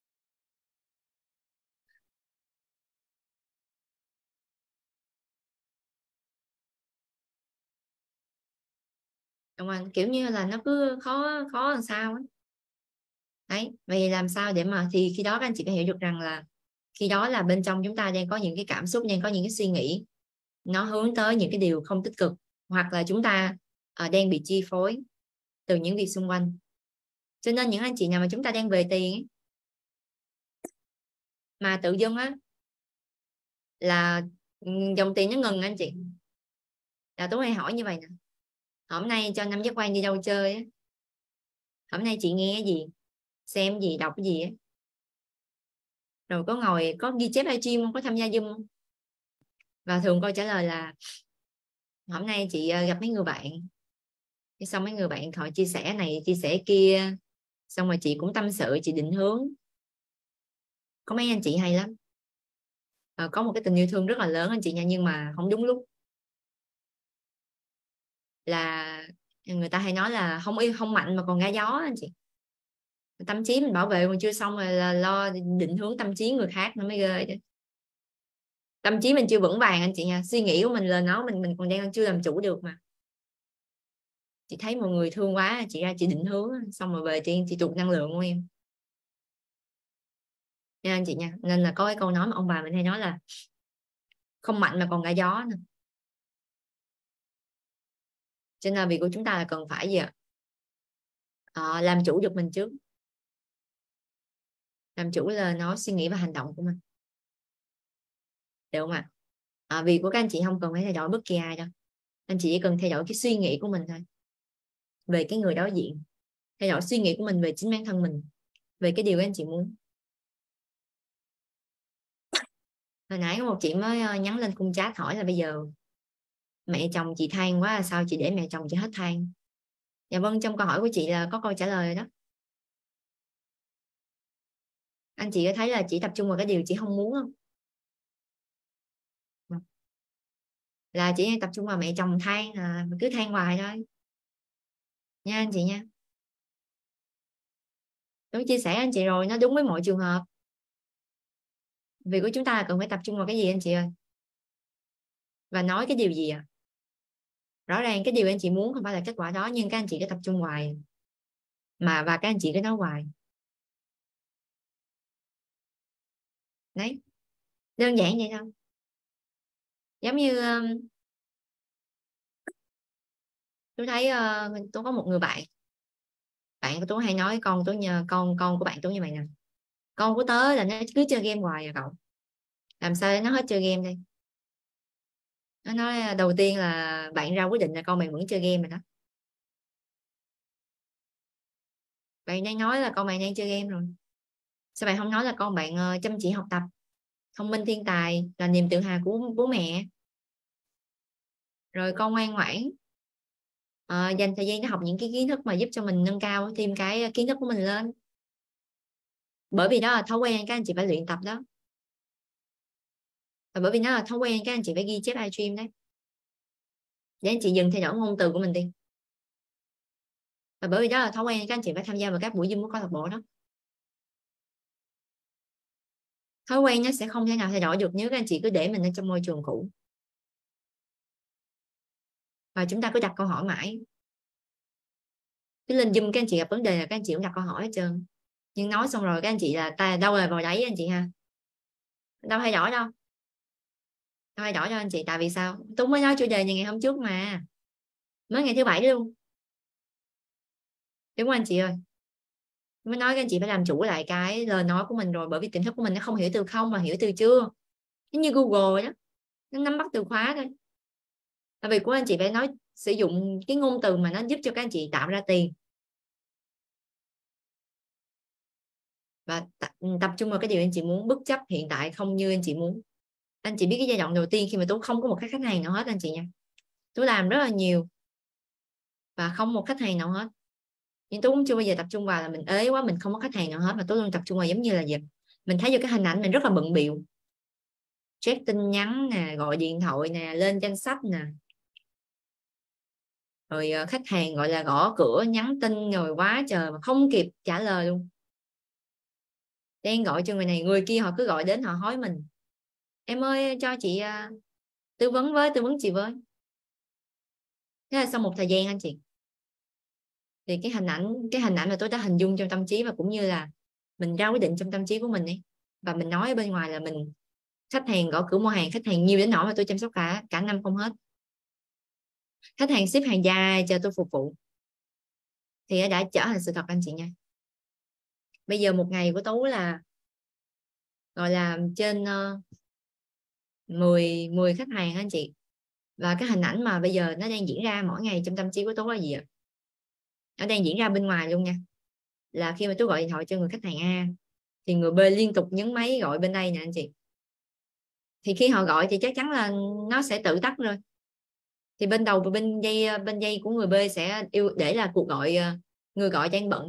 Đúng không? Kiểu như là nó cứ khó khó làm sao ấy. Đấy, vậy làm sao để mà thì khi đó các anh chị phải hiểu được rằng là khi đó là bên trong chúng ta đang có những cái cảm xúc, đang có những cái suy nghĩ nó hướng tới những cái điều không tích cực, hoặc là chúng ta đang bị chi phối từ những việc xung quanh. Cho nên những anh chị nào mà chúng ta đang về tiền ấy, mà tự dưng á là dòng tiền nó ngừng anh chị, là tôi hay hỏi như vậy nè: hôm nay cho năm giác quan đi đâu chơi á, hôm nay chị nghe cái gì, xem gì, đọc cái gì á, rồi có ngồi có ghi chép livestream không, có tham gia Zoom không? Và thường câu trả lời là hôm nay chị gặp mấy người bạn, xong mấy người bạn họ chia sẻ này chia sẻ kia, xong rồi chị cũng tâm sự, chị định hướng. Có mấy anh chị hay lắm, có một cái tình yêu thương rất là lớn anh chị nha, nhưng mà không đúng lúc. Là người ta hay nói là không yêu không mạnh mà còn ngã gió anh chị. Tâm trí mình bảo vệ còn chưa xong rồi là lo định hướng tâm trí người khác nó mới ghê chứ. Tâm trí mình chưa vững vàng anh chị nha, suy nghĩ của mình, lời nói mình còn đang chưa làm chủ được mà. Chị thấy một người thương quá, chị ra chị định hướng, xong rồi về chị tụt năng lượng của em nha anh chị nha. Nên là có cái câu nói mà ông bà mình hay nói là không mạnh mà còn ngã gió nữa. Cho nên việc của chúng ta là cần phải gì ạ? Làm chủ được mình trước, làm chủ lời nói, suy nghĩ và hành động của mình, được không ạ? Việc của các anh chị không cần phải thay đổi bất kỳ ai đâu, anh chị chỉ cần thay đổi cái suy nghĩ của mình thôi, về cái người đối diện, thay đổi suy nghĩ của mình về chính bản thân mình, về cái điều các anh chị muốn. Hồi nãy có một chị mới nhắn lên khung chat hỏi là bây giờ mẹ chồng chị than quá, sao chị để mẹ chồng chị hết than? Dạ vâng, trong câu hỏi của chị là có câu trả lời đó. Anh chị có thấy là chị tập trung vào cái điều chị không muốn không? Là chị tập trung vào mẹ chồng than, cứ than hoài thôi nha anh chị nha. Tôi chia sẻ anh chị rồi, nó đúng với mọi trường hợp. Việc của chúng ta là cần phải tập trung vào cái gì anh chị ơi, và nói cái điều gì à? Rõ ràng cái điều anh chị muốn không phải là kết quả đó, nhưng các anh chị cứ tập trung hoài và các anh chị cứ nói hoài. Đấy, đơn giản vậy thôi. Giống như tôi thấy tôi có một người bạn, bạn của tôi hay nói con tôi, nhờ con của bạn tôi như vậy nè: con của tớ là nó cứ chơi game hoài à cậu, làm sao để nó hết chơi game đây? Nó nói đầu tiên là bạn ra quyết định là con mày vẫn chơi game rồi đó, bạn đang nói là con mày đang chơi game rồi, sao bạn không nói là con bạn chăm chỉ học tập, thông minh thiên tài, là niềm tự hào của bố mẹ, rồi con ngoan ngoãn, dành thời gian để học những cái kiến thức mà giúp cho mình nâng cao thêm cái kiến thức của mình lên. Bởi vì đó là thói quen, các anh chị phải luyện tập đó. Và bởi vì nó là thói quen, các anh chị phải ghi chép livestream đấy, để anh chị dừng thay đổi ngôn từ của mình đi. Và bởi vì đó là thói quen, các anh chị phải tham gia vào các buổi Zoom của câu lạc bộ đó. Thói quen nó sẽ không thể nào thay đổi được nếu các anh chị cứ để mình ở trong môi trường cũ, và chúng ta cứ đặt câu hỏi mãi. Cứ lên Zoom các anh chị gặp vấn đề là các anh chị cũng đặt câu hỏi hết trơn, nhưng nói xong rồi các anh chị là ta đâu rồi vào đấy anh chị ha, đâu thay đổi đâu, đâu thay đổi đâu anh chị. Tại vì sao? Tôi mới nói chủ đề ngày hôm trước mà, mới ngày thứ bảy luôn, đúng không anh chị ơi? Mới nói các anh chị phải làm chủ lại cái lời nói của mình rồi, bởi vì tiềm thức của mình nó không hiểu từ không mà hiểu từ chưa. Nó như Google đó, nó nắm bắt từ khóa thôi. Và việc của anh chị phải nói, sử dụng cái ngôn từ mà nó giúp cho các anh chị tạo ra tiền, và tập trung vào cái điều anh chị muốn, bất chấp hiện tại không như anh chị muốn. Anh chị biết cái giai đoạn đầu tiên khi mà tôi không có một khách hàng nào hết anh chị nha, tôi làm rất là nhiều và không một khách hàng nào hết, nhưng tôi cũng chưa bao giờ tập trung vào là mình ế quá, mình không có khách hàng nào hết, mà tôi luôn tập trung vào giống như là gì, Mình thấy vô cái hình ảnh mình rất là bận bịu, check tin nhắn nè, gọi điện thoại nè, lên danh sách nè, rồi khách hàng gọi là gõ cửa nhắn tin rồi quá trời mà không kịp trả lời luôn. Đang gọi cho người này người kia, họ cứ gọi đến họ hỏi mình: em ơi cho chị tư vấn chị với. Thế là sau một thời gian anh chị, thì cái hình ảnh mà tôi đã hình dung trong tâm trí, và cũng như là mình ra quyết định trong tâm trí của mình ấy, và mình nói ở bên ngoài là mình, khách hàng gõ cửa mua hàng, khách hàng nhiều đến nỗi mà tôi chăm sóc cả năm không hết, khách hàng ship hàng dài chờ tôi phục vụ, thì đã trở thành sự thật anh chị nha. Bây giờ một ngày của Tú là gọi là trên 10 khách hàng anh chị, và cái hình ảnh mà bây giờ nó đang diễn ra mỗi ngày trong tâm trí của Tú là gì ạ? Nó đang diễn ra bên ngoài luôn nha, là khi mà Tú gọi điện thoại cho người khách hàng A thì người B liên tục nhấn máy gọi bên đây nè anh chị, thì khi họ gọi thì chắc chắn là nó sẽ tự tắt rồi, thì bên đầu và bên dây của người B sẽ yêu để là cuộc gọi, người gọi đang bận.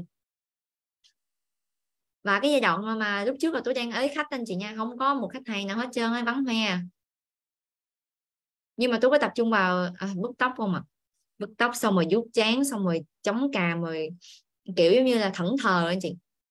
Và cái giai đoạn mà lúc trước là tôi đang ới khách anh chị nha, không có một khách hàng nào hết trơn, vắng hoe, nhưng mà tôi có tập trung vào bứt tóc không ạ? Bứt tóc xong rồi vuốt trán, xong rồi chống cằm, rồi kiểu giống như là thẫn thờ anh chị.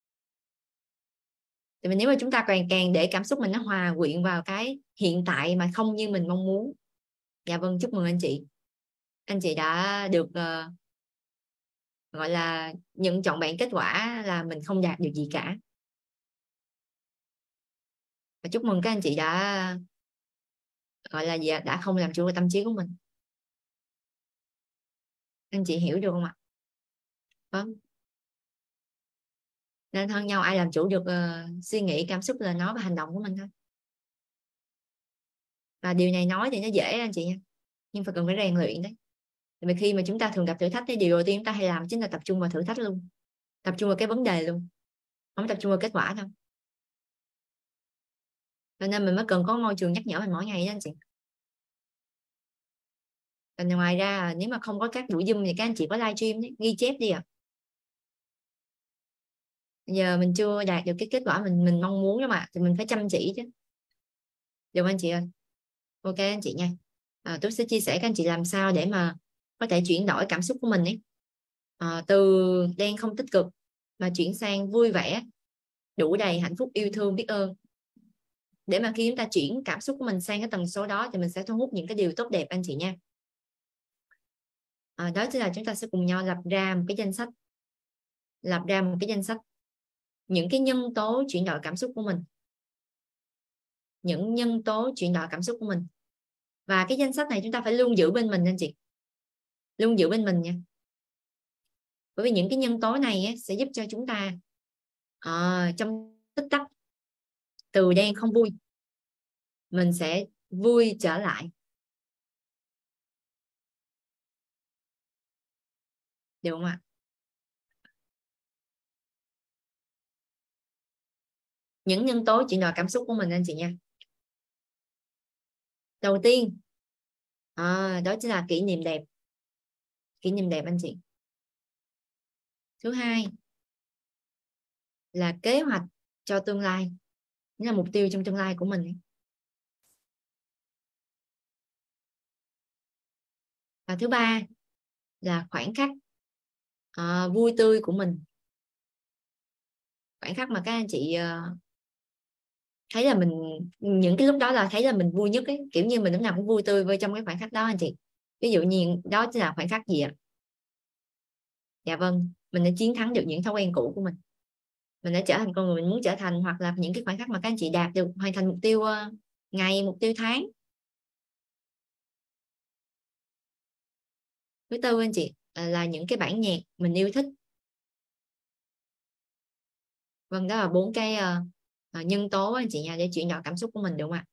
Thì nếu mà chúng ta càng để cảm xúc mình nó hòa quyện vào cái hiện tại mà không như mình mong muốn. Dạ vâng, chúc mừng anh chị. Anh chị đã được gọi là nhận trọn vẹn kết quả là mình không đạt được gì cả. Và chúc mừng các anh chị đã gọi là gì ạ? Đã không làm chủ tâm trí của mình. Anh chị hiểu được không ạ? Vâng. Nên thân nhau, ai làm chủ được suy nghĩ, cảm xúc, lời nói và hành động của mình thôi. Và điều này nói thì nó dễ anh chị nha, nhưng phải cần phải rèn luyện đấy. Vì khi mà chúng ta thường gặp thử thách thì điều đầu tiên chúng ta hay làm chính là tập trung vào thử thách luôn, tập trung vào cái vấn đề luôn, không tập trung vào kết quả đâu. Cho nên mình mới cần có môi trường nhắc nhở mình mỗi ngày đó anh chị. Còn ngoài ra nếu mà không có các buổi Zoom thì các anh chị có livestream đấy, ghi chép đi ạ. Giờ mình chưa đạt được cái kết quả mình mong muốn đó mà, thì mình phải chăm chỉ chứ, được không anh chị ơi? Ok anh chị nha. Tôi sẽ chia sẻ các anh chị làm sao để mà có thể chuyển đổi cảm xúc của mình ấy, từ đang không tích cực mà chuyển sang vui vẻ, đủ đầy hạnh phúc, yêu thương, biết ơn, để mà khi chúng ta chuyển cảm xúc của mình sang cái tần số đó thì mình sẽ thu hút những cái điều tốt đẹp anh chị nha. Đó chính là chúng ta sẽ cùng nhau lập ra một cái danh sách, những cái nhân tố chuyển đổi cảm xúc của mình, những nhân tố chuyển đổi cảm xúc của mình. Và cái danh sách này chúng ta phải luôn giữ bên mình anh chị, luôn giữ bên mình nha. Bởi vì những cái nhân tố này sẽ giúp cho chúng ta trong tích tắc, từ đang không vui mình sẽ vui trở lại, được không ạ? Những nhân tố chuyển đổi cảm xúc của mình anh chị nha. Đầu tiên đó chính là kỷ niệm đẹp, anh chị. Thứ hai là kế hoạch cho tương lai, nghĩa là mục tiêu trong tương lai của mình. Và thứ ba là khoảnh khắc vui tươi của mình, khoảnh khắc mà các anh chị thấy là mình, những cái lúc đó là thấy là mình vui nhất ấy, kiểu như mình lúc nào cũng vui tươi với trong cái khoảnh khắc đó anh chị. Ví dụ như đó chính là khoảnh khắc gì ạ? Dạ vâng, mình đã chiến thắng được những thói quen cũ của mình đã trở thành con người mình muốn trở thành, hoặc là những cái khoảnh khắc mà các anh chị đạt được, hoàn thành mục tiêu ngày, mục tiêu tháng. Thứ tư anh chị là những cái bản nhạc mình yêu thích. Vâng, đó là 4 cái nhân tố anh chị nha, để chuyển đổi cảm xúc của mình, được không ạ?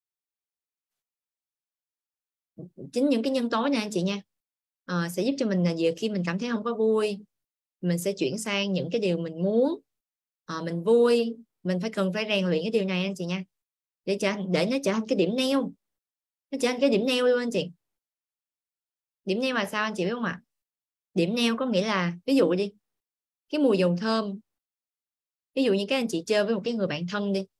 Chính những cái nhân tố này anh chị nha sẽ giúp cho mình là gì, khi mình cảm thấy không có vui mình sẽ chuyển sang những cái điều mình muốn, mình vui, mình cần phải rèn luyện cái điều này anh chị nha, để nó trở thành cái điểm neo, nó trở thành cái điểm neo luôn anh chị. Điểm neo là sao anh chị biết không ạ? Điểm neo có nghĩa là ví dụ đi, cái mùi dầu thơm Ví dụ như các anh chị chơi với một cái người bạn thân đi,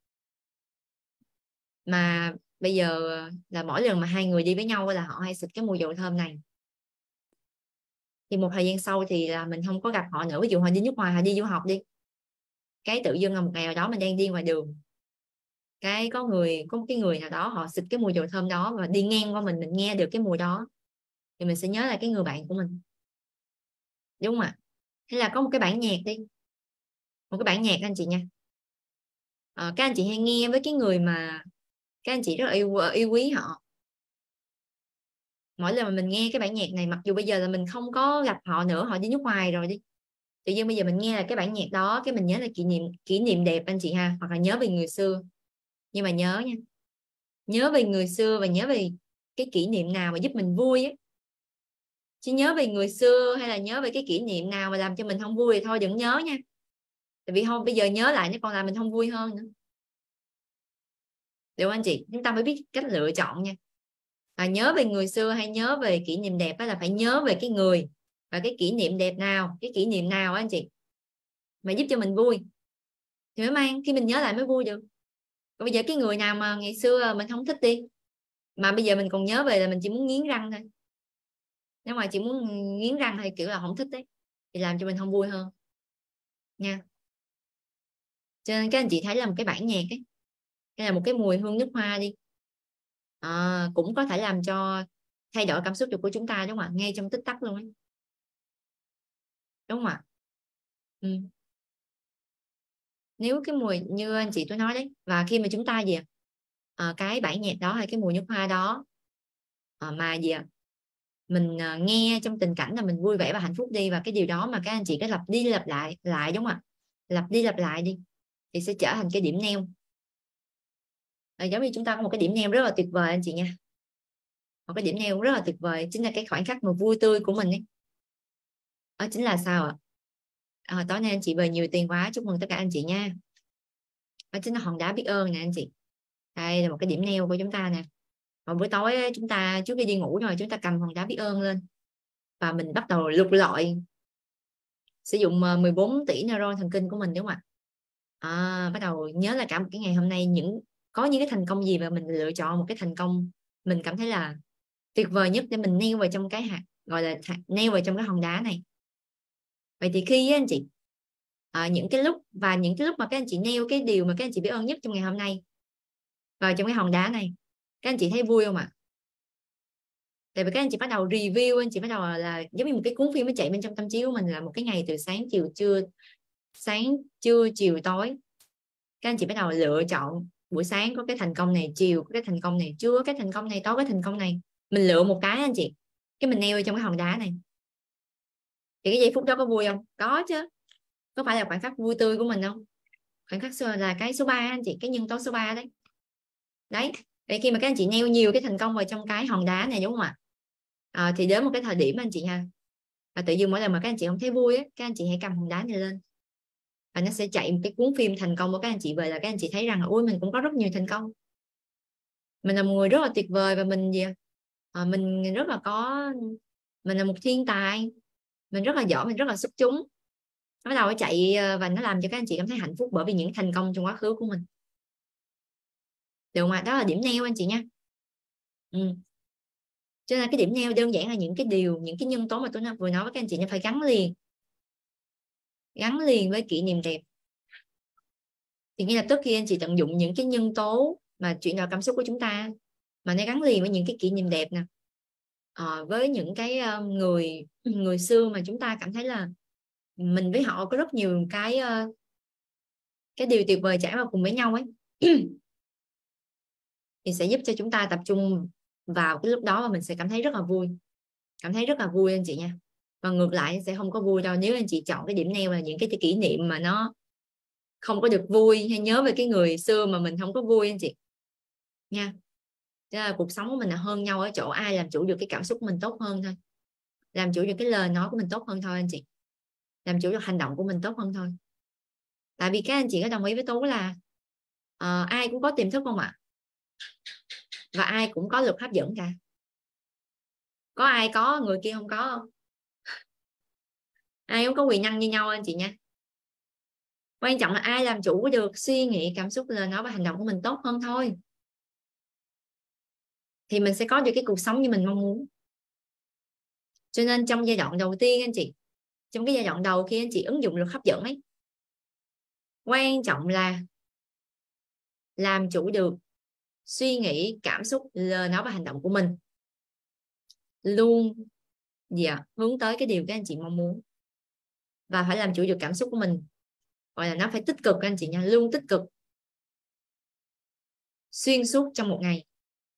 mà bây giờ là mỗi lần mà hai người đi với nhau là họ hay xịt cái mùi dầu thơm này, thì một thời gian sau thì là mình không có gặp họ nữa. Ví dụ họ đi nước ngoài, họ đi du học đi, cái tự dưng là một ngày nào đó mình đang đi ngoài đường, cái có một cái người nào đó họ xịt cái mùi dầu thơm đó và đi ngang qua mình nghe được cái mùi đó, thì mình sẽ nhớ lại cái người bạn của mình, đúng không ạ? Hay là có một cái bản nhạc đi, một cái bản nhạc anh chị nha. Các anh chị hay nghe với cái người mà các anh chị rất là yêu quý họ. Mỗi lần mà mình nghe cái bản nhạc này, mặc dù bây giờ là mình không có gặp họ nữa, họ đi nước ngoài rồi đi, tự nhiên bây giờ mình nghe là cái bản nhạc đó, cái mình nhớ là kỷ niệm đẹp anh chị ha, hoặc là nhớ về người xưa. Nhưng mà nhớ nha, nhớ về người xưa và nhớ về cái kỷ niệm nào mà giúp mình vui á, chứ nhớ về người xưa hay là nhớ về cái kỷ niệm nào mà làm cho mình không vui thì thôi đừng nhớ nha. Tại vì không, bây giờ nhớ lại nó còn làm mình không vui hơn nữa. Được không anh chị? Chúng ta phải biết cách lựa chọn nha. Nhớ về người xưa hay nhớ về kỷ niệm đẹp là phải nhớ về cái người và cái kỷ niệm đẹp nào, cái kỷ niệm nào anh chị mà giúp cho mình vui thì mới mang, khi mình nhớ lại mới vui được. Còn bây giờ cái người nào mà ngày xưa mình không thích đi, mà bây giờ mình còn nhớ về là mình chỉ muốn nghiến răng thôi. Nếu mà chỉ muốn nghiến răng hay kiểu là không thích đấy, thì làm cho mình không vui hơn nha. Cho nên các anh chị thấy là một cái bản nhạc ấy, hay là một cái mùi hương nước hoa đi, cũng có thể làm cho thay đổi cảm xúc của chúng ta, đúng không ạ? Ngay trong tích tắc luôn ấy, đúng không ạ? Ừ. Nếu cái mùi như anh chị tôi nói đấy, và khi mà chúng ta gì cái bản nhạc đó hay cái mùi nước hoa đó mà gì mình nghe trong tình cảnh là mình vui vẻ và hạnh phúc đi, và cái điều đó mà các anh chị cứ lặp đi lặp lại đúng không ạ? Lặp đi lặp lại đi thì sẽ trở thành cái điểm neo. Giống như chúng ta có một cái điểm neo rất là tuyệt vời anh chị nha, một cái điểm neo rất là tuyệt vời chính là cái khoảnh khắc mà vui tươi của mình ấy. Đó chính là sao ạ? Tối nay anh chị về nhiều tiền quá, chúc mừng tất cả anh chị nha. Đó chính là hòn đá biết ơn nè anh chị. Đây là một cái điểm neo của chúng ta nè. Và buổi tối chúng ta trước khi đi ngủ rồi, chúng ta cầm hòn đá biết ơn lên và mình bắt đầu lục lọi, sử dụng 14 tỷ neuron thần kinh của mình, đúng không ạ? Bắt đầu nhớ là cả một cái ngày hôm nay có những cái thành công gì, và mình lựa chọn một cái thành công mình cảm thấy là tuyệt vời nhất để mình neo vào trong cái hạt, gọi là neo vào trong cái hòn đá này. Vậy thì khi anh chị những cái lúc mà các anh chị neo cái điều mà các anh chị biết ơn nhất trong ngày hôm nay vào trong cái hòn đá này, các anh chị thấy vui không ạ? Tại vì các anh chị bắt đầu review, anh chị bắt đầu là giống như một cái cuốn phim nó chạy bên trong tâm trí của mình, là một cái ngày từ sáng trưa chiều tối, các anh chị bắt đầu lựa chọn buổi sáng có cái thành công này, chiều có cái thành công này, trưa có cái thành công này, tối có cái thành công này, mình lựa một cái anh chị, cái mình neo trong cái hòn đá này, thì cái giây phút đó có vui không? Có chứ. Có phải là khoảnh khắc vui tươi của mình không? Khoảnh khắc là cái số 3 anh chị, cái nhân tố số 3 đấy. Đấy, vậy khi mà các anh chị neo nhiều cái thành công vào trong cái hòn đá này, đúng không ạ? Thì đến một cái thời điểm anh chị ha, và tự dưng mỗi lần mà các anh chị không thấy vui á, các anh chị hãy cầm hòn đá này lên và nó sẽ chạy một cái cuốn phim thành công của các anh chị về, là các anh chị thấy rằng là ui mình cũng có rất nhiều thành công, mình là một người rất là tuyệt vời, và mình gì mình rất là mình là một thiên tài, mình rất là giỏi, mình rất là xuất chúng. Nó bắt đầu chạy và nó làm cho các anh chị cảm thấy hạnh phúc bởi vì những thành công trong quá khứ của mình, được không ạ? Đó là điểm neo anh chị nha. Cho nên cái điểm neo đơn giản là những cái điều, những cái nhân tố mà tôi vừa nói với các anh chị, nó phải gắn liền với kỷ niệm đẹp. Thì ngay lập tức khi anh chị tận dụng những cái nhân tố mà chuyển đổi cảm xúc của chúng ta, mà nó gắn liền với những cái kỷ niệm đẹp nè, với những cái người xưa mà chúng ta cảm thấy là mình với họ có rất nhiều cái điều tuyệt vời trải qua cùng với nhau ấy, thì sẽ giúp cho chúng ta tập trung vào cái lúc đó, và mình sẽ cảm thấy rất là vui, anh chị nha. Và ngược lại sẽ không có vui đâu, nếu anh chị chọn cái điểm neo là những cái kỷ niệm mà nó không có được vui, hay nhớ về cái người xưa mà mình không có vui anh chị nha. Thế là cuộc sống của mình là hơn nhau ở chỗ ai làm chủ được cái cảm xúc của mình tốt hơn thôi, làm chủ được cái lời nói của mình tốt hơn thôi anh chị, làm chủ được hành động của mình tốt hơn thôi. Tại vì các anh chị có đồng ý với Tú là ai cũng có tiềm thức không ạ? Và ai cũng có lực hấp dẫn cả. Có ai có người kia không có không? Ai cũng có quyền năng như nhau anh chị nha. Quan trọng là ai làm chủ được suy nghĩ, cảm xúc, lời nói và hành động của mình tốt hơn thôi, thì mình sẽ có được cái cuộc sống như mình mong muốn. Cho nên trong giai đoạn đầu tiên anh chị, trong cái giai đoạn đầu khi anh chị ứng dụng luật hấp dẫn ấy, quan trọng là làm chủ được suy nghĩ, cảm xúc, lời nói và hành động của mình, luôn hướng tới cái điều các anh chị mong muốn, và phải làm chủ được cảm xúc của mình, gọi là nó phải tích cực các anh chị nha, luôn tích cực xuyên suốt trong một ngày,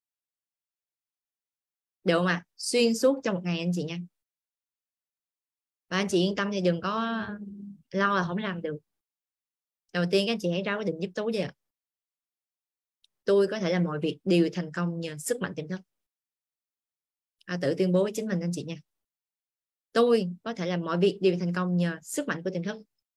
được mà xuyên suốt trong một ngày anh chị nha. Và anh chị yên tâm thì đừng có lo là không làm được. Đầu tiên các anh chị hãy ra quyết định giúp Tú đi ạ. Tôi có thể làm mọi việc đều thành công nhờ sức mạnh tiềm thức. Tự tuyên bố với chính mình anh chị nha. Tôi có thể làm mọi việc đều thành công nhờ sức mạnh của tiềm thức.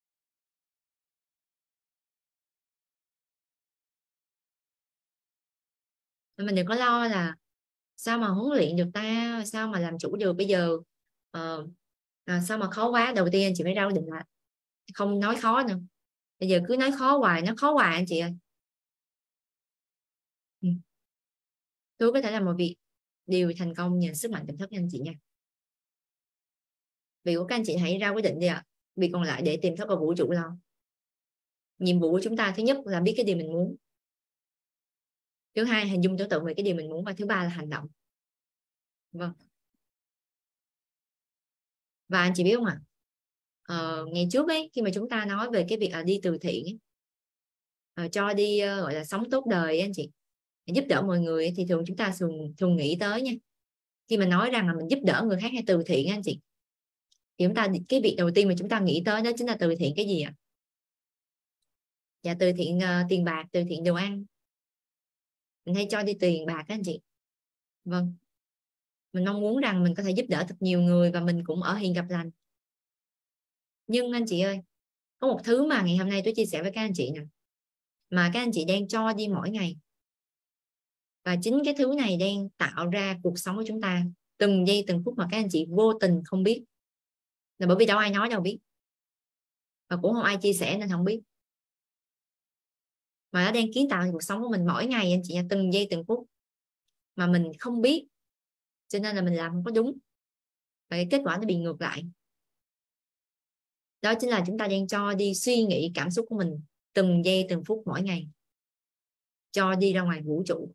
Mình đừng có lo là sao mà huấn luyện được ta, sao mà làm chủ được bây giờ, sao mà khó quá. Đầu tiên anh chị phải ra quyết định là không nói khó nữa. Bây giờ cứ nói khó hoài, nó khó hoài anh chị ơi. Tôi có thể làm mọi việc đều thành công nhờ sức mạnh tiềm thức anh chị nha. Việc của các anh chị hãy ra quyết định đi ạ. Việc còn lại để tiềm thức và vũ trụ lo. Nhiệm vụ của chúng ta thứ nhất là biết cái điều mình muốn, thứ hai hình dung tưởng tượng về cái điều mình muốn, và thứ ba là hành động. Vâng. Và anh chị biết không ạ, ngày trước ấy, khi mà chúng ta nói về cái việc đi từ thiện ấy, cho đi gọi là sống tốt đời ấy, anh chị, giúp đỡ mọi người ấy, thì thường chúng ta thường nghĩ tới nha, khi mà nói rằng là mình giúp đỡ người khác hay từ thiện ấy, anh chị, thì chúng ta, cái việc đầu tiên mà chúng ta nghĩ tới đó chính là từ thiện cái gì ạ? Dạ từ thiện tiền bạc, từ thiện đồ ăn. Mình hay cho đi tiền bạc các anh chị. Vâng. Mình mong muốn rằng mình có thể giúp đỡ thật nhiều người và mình cũng ở hiền gặp lành. Nhưng anh chị ơi, có một thứ mà ngày hôm nay tôi chia sẻ với các anh chị nè, mà các anh chị đang cho đi mỗi ngày, và chính cái thứ này đang tạo ra cuộc sống của chúng ta từng giây từng phút mà các anh chị vô tình không biết, là bởi vì đâu ai nói đâu biết, và cũng không ai chia sẻ nên không biết, mà nó đang kiến tạo cuộc sống của mình mỗi ngày anh chị nha, từng giây từng phút mà mình không biết, cho nên là mình làm không có đúng, và cái kết quả nó bị ngược lại. Đó chính là chúng ta đang cho đi suy nghĩ, cảm xúc của mình từng giây từng phút mỗi ngày, cho đi ra ngoài vũ trụ.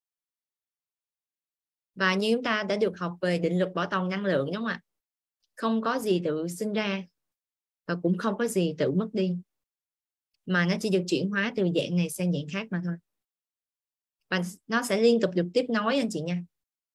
Và như chúng ta đã được học về định luật bảo toàn năng lượng, đúng không ạ? Không có gì tự sinh ra và cũng không có gì tự mất đi, mà nó chỉ được chuyển hóa từ dạng này sang dạng khác mà thôi, và nó sẽ liên tục được tiếp nối anh chị nha,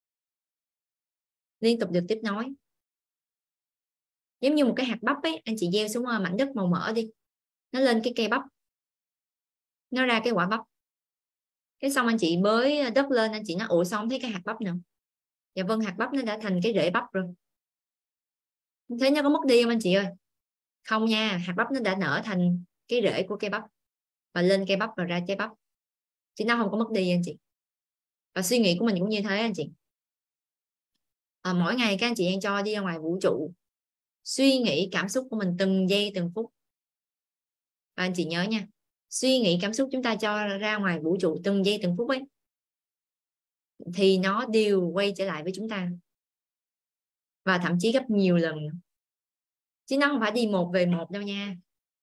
liên tục được tiếp nối. Giống như một cái hạt bắp ấy, anh chị gieo xuống mảnh đất màu mỡ đi, nó lên cái cây bắp, nó ra cái quả bắp, cái xong anh chị bới đất lên, anh chị nó ủa xong thấy cái hạt bắp nào? Dạ vâng, hạt bắp nó đã thành cái rễ bắp rồi. Thế nó có mất đi không anh chị ơi? Không nha, hạt bắp nó đã nở thành cái rễ của cây bắp và lên cây bắp và ra trái bắp, chứ nó không có mất đi anh chị. Và suy nghĩ của mình cũng như thế anh chị. Mỗi ngày các anh chị đang cho đi ra ngoài vũ trụ suy nghĩ, cảm xúc của mình từng giây từng phút. Và anh chị nhớ nha, suy nghĩ, cảm xúc chúng ta cho ra ngoài vũ trụ từng giây từng phút ấy, thì nó đều quay trở lại với chúng ta, và thậm chí gấp nhiều lần, chứ nó không phải đi một về một đâu nha,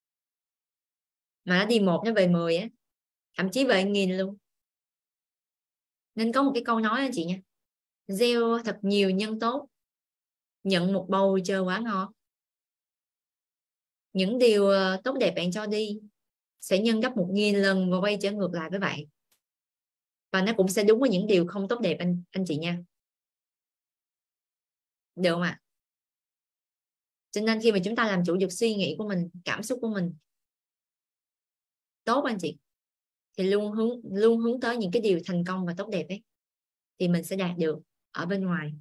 mà nó đi một nó về 10 á, thậm chí về 1000 luôn. Nên có một cái câu nói anh chị nha, gieo thật nhiều nhân tốt, nhận một bầu trời quả ngọt. Những điều tốt đẹp bạn cho đi sẽ nhân gấp 1000 lần và quay trở ngược lại với bạn, và nó cũng sẽ đúng với những điều không tốt đẹp anh chị nha, được không ạ? Cho nên khi mà chúng ta làm chủ được suy nghĩ của mình, cảm xúc của mình tốt anh chị, thì luôn hướng tới những cái điều thành công và tốt đẹp ấy, thì mình sẽ đạt được ở bên ngoài,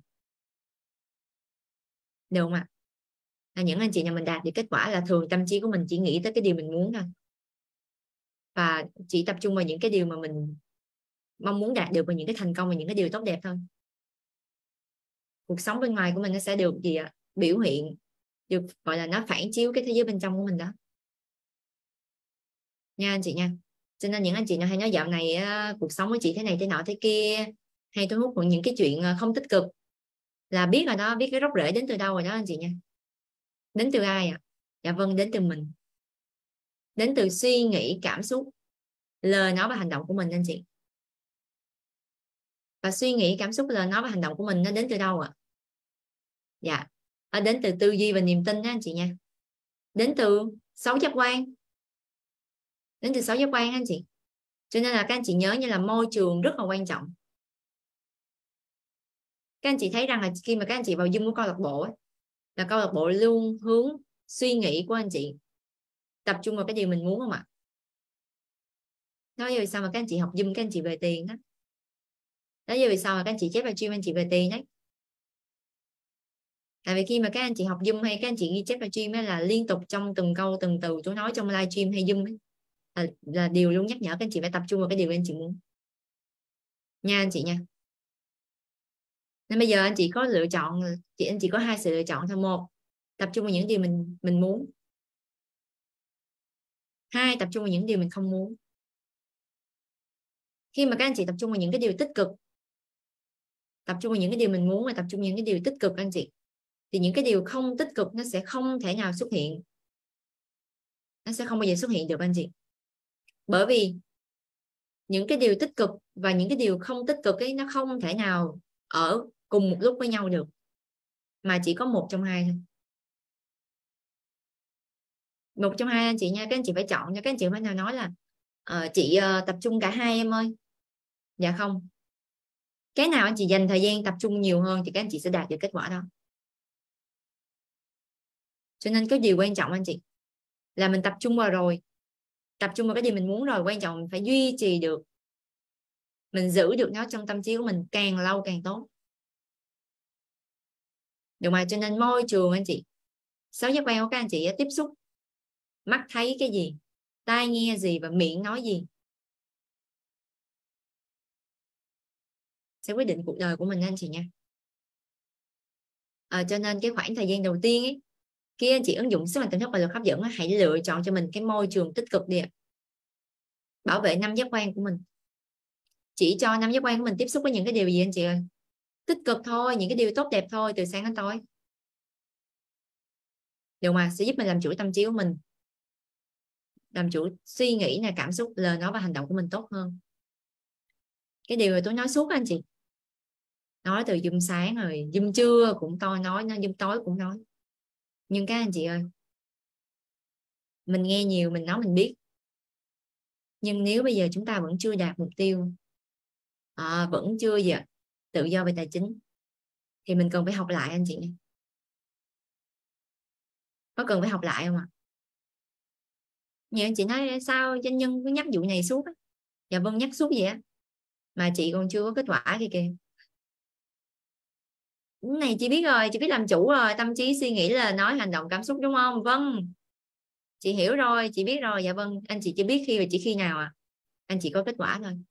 được không ạ? Những anh chị nhà mình đạt được kết quả là thường tâm trí của mình chỉ nghĩ tới cái điều mình muốn thôi, và chỉ tập trung vào những cái điều mà mình mong muốn đạt được, và những cái thành công và những cái điều tốt đẹp thôi. Cuộc sống bên ngoài của mình nó sẽ được gì ạ? Biểu hiện, được gọi là nó phản chiếu cái thế giới bên trong của mình đó. nha anh chị nha. Cho nên những anh chị nào hay nói dạo này cuộc sống của chị thế này thế nọ thế kia, hay thu hút những cái chuyện không tích cực, là biết rồi đó, biết cái gốc rễ đến từ đâu rồi đó anh chị nha. Đến từ ai ạ? Dạ vâng, đến từ mình, đến từ suy nghĩ, cảm xúc, lời nói và hành động của mình anh chị. Và suy nghĩ, cảm xúc, lời nói và hành động của mình nó đến từ đâu ạ? Dạ, đến từ tư duy và niềm tin đó anh chị nha. Đến từ 6 giác quan, đến từ 6 giác quan anh chị. Cho nên là các anh chị nhớ như là môi trường rất là quan trọng. Các anh chị thấy rằng là khi mà các anh chị vào Zoom của câu lạc bộ ấy, là câu lạc bộ luôn hướng suy nghĩ của anh chị tập trung vào cái điều mình muốn không ạ? Đó là vì sao mà các anh chị học Zoom các anh chị về tiền đó. Đó là vì sao mà các anh chị chép vào stream anh chị về tiền đấy. Tại vì khi mà các anh chị học Zoom hay các anh chị ghi chép vào stream ấy, là liên tục trong từng câu từng từ tôi nói trong live stream hay Zoom ấy, là điều luôn nhắc nhở các anh chị phải tập trung vào cái điều anh chị muốn nha anh chị nha. Nên bây giờ anh chị có lựa chọn, anh chị có hai sự lựa chọn thôi. Một, tập trung vào những điều mình muốn. Hai, tập trung vào những điều mình không muốn. Khi mà các anh chị tập trung vào những cái điều tích cực, tập trung vào những cái điều mình muốn và tập trung vào những cái điều tích cực anh chị, thì những cái điều không tích cực nó sẽ không thể nào xuất hiện, nó sẽ không bao giờ xuất hiện được anh chị. Bởi vì những cái điều tích cực và những cái điều không tích cực ấy nó không thể nào ở cùng một lúc với nhau được, mà chỉ có một trong hai thôi. Một trong hai anh chị nha, các anh chị phải chọn nha. Các anh chị phải nào nói là chị tập trung cả hai em ơi. Dạ không, cái nào anh chị dành thời gian tập trung nhiều hơn thì các anh chị sẽ đạt được kết quả đó. Cho nên cái điều quan trọng anh chị là mình tập trung vào rồi, tập trung vào cái điều mình muốn rồi, quan trọng mình phải duy trì được, mình giữ được nó trong tâm trí của mình càng lâu càng tốt, được mà. Cho nên môi trường anh chị, 6 giác quan của các anh chị tiếp xúc, mắt thấy cái gì, tai nghe gì và miệng nói gì sẽ quyết định cuộc đời của mình anh chị nha. Cho nên cái khoảng thời gian đầu tiên ấy, khi anh chị ứng dụng sức mạnh tiềm thức và luật hấp dẫn, hãy lựa chọn cho mình cái môi trường tích cực đi, bảo vệ 5 giác quan của mình. Chỉ cho 5 giác quan của mình tiếp xúc với những cái điều gì anh chị ơi? Tích cực thôi, những cái điều tốt đẹp thôi, từ sáng đến tối, được mà, sẽ giúp mình làm chủ tâm trí của mình, làm chủ suy nghĩ này, cảm xúc, lời nói và hành động của mình tốt hơn. Cái điều mà tôi nói suốt anh chị, nói từ Zoom sáng rồi Zoom trưa cũng tôi nói, Zoom tối cũng nói. Nhưng các anh chị ơi, mình nghe nhiều, mình nói mình biết, nhưng nếu bây giờ chúng ta vẫn chưa đạt mục tiêu, vẫn chưa gì tự do về tài chính, thì mình cần phải học lại anh chị. Có cần phải học lại không ạ? Nhiều anh chị nói sao doanh nhân cứ nhắc vụ này suốt á. Dạ vâng, nhắc suốt vậy á, mà chị còn chưa có kết quả kìa kìa. Cái này chị biết rồi, chị biết làm chủ rồi, tâm trí, suy nghĩ, là nói, hành động, cảm xúc, đúng không? Vâng, chị hiểu rồi, chị biết rồi. Dạ vâng, anh chị chỉ biết khi và chỉ khi nào anh chị có kết quả thôi.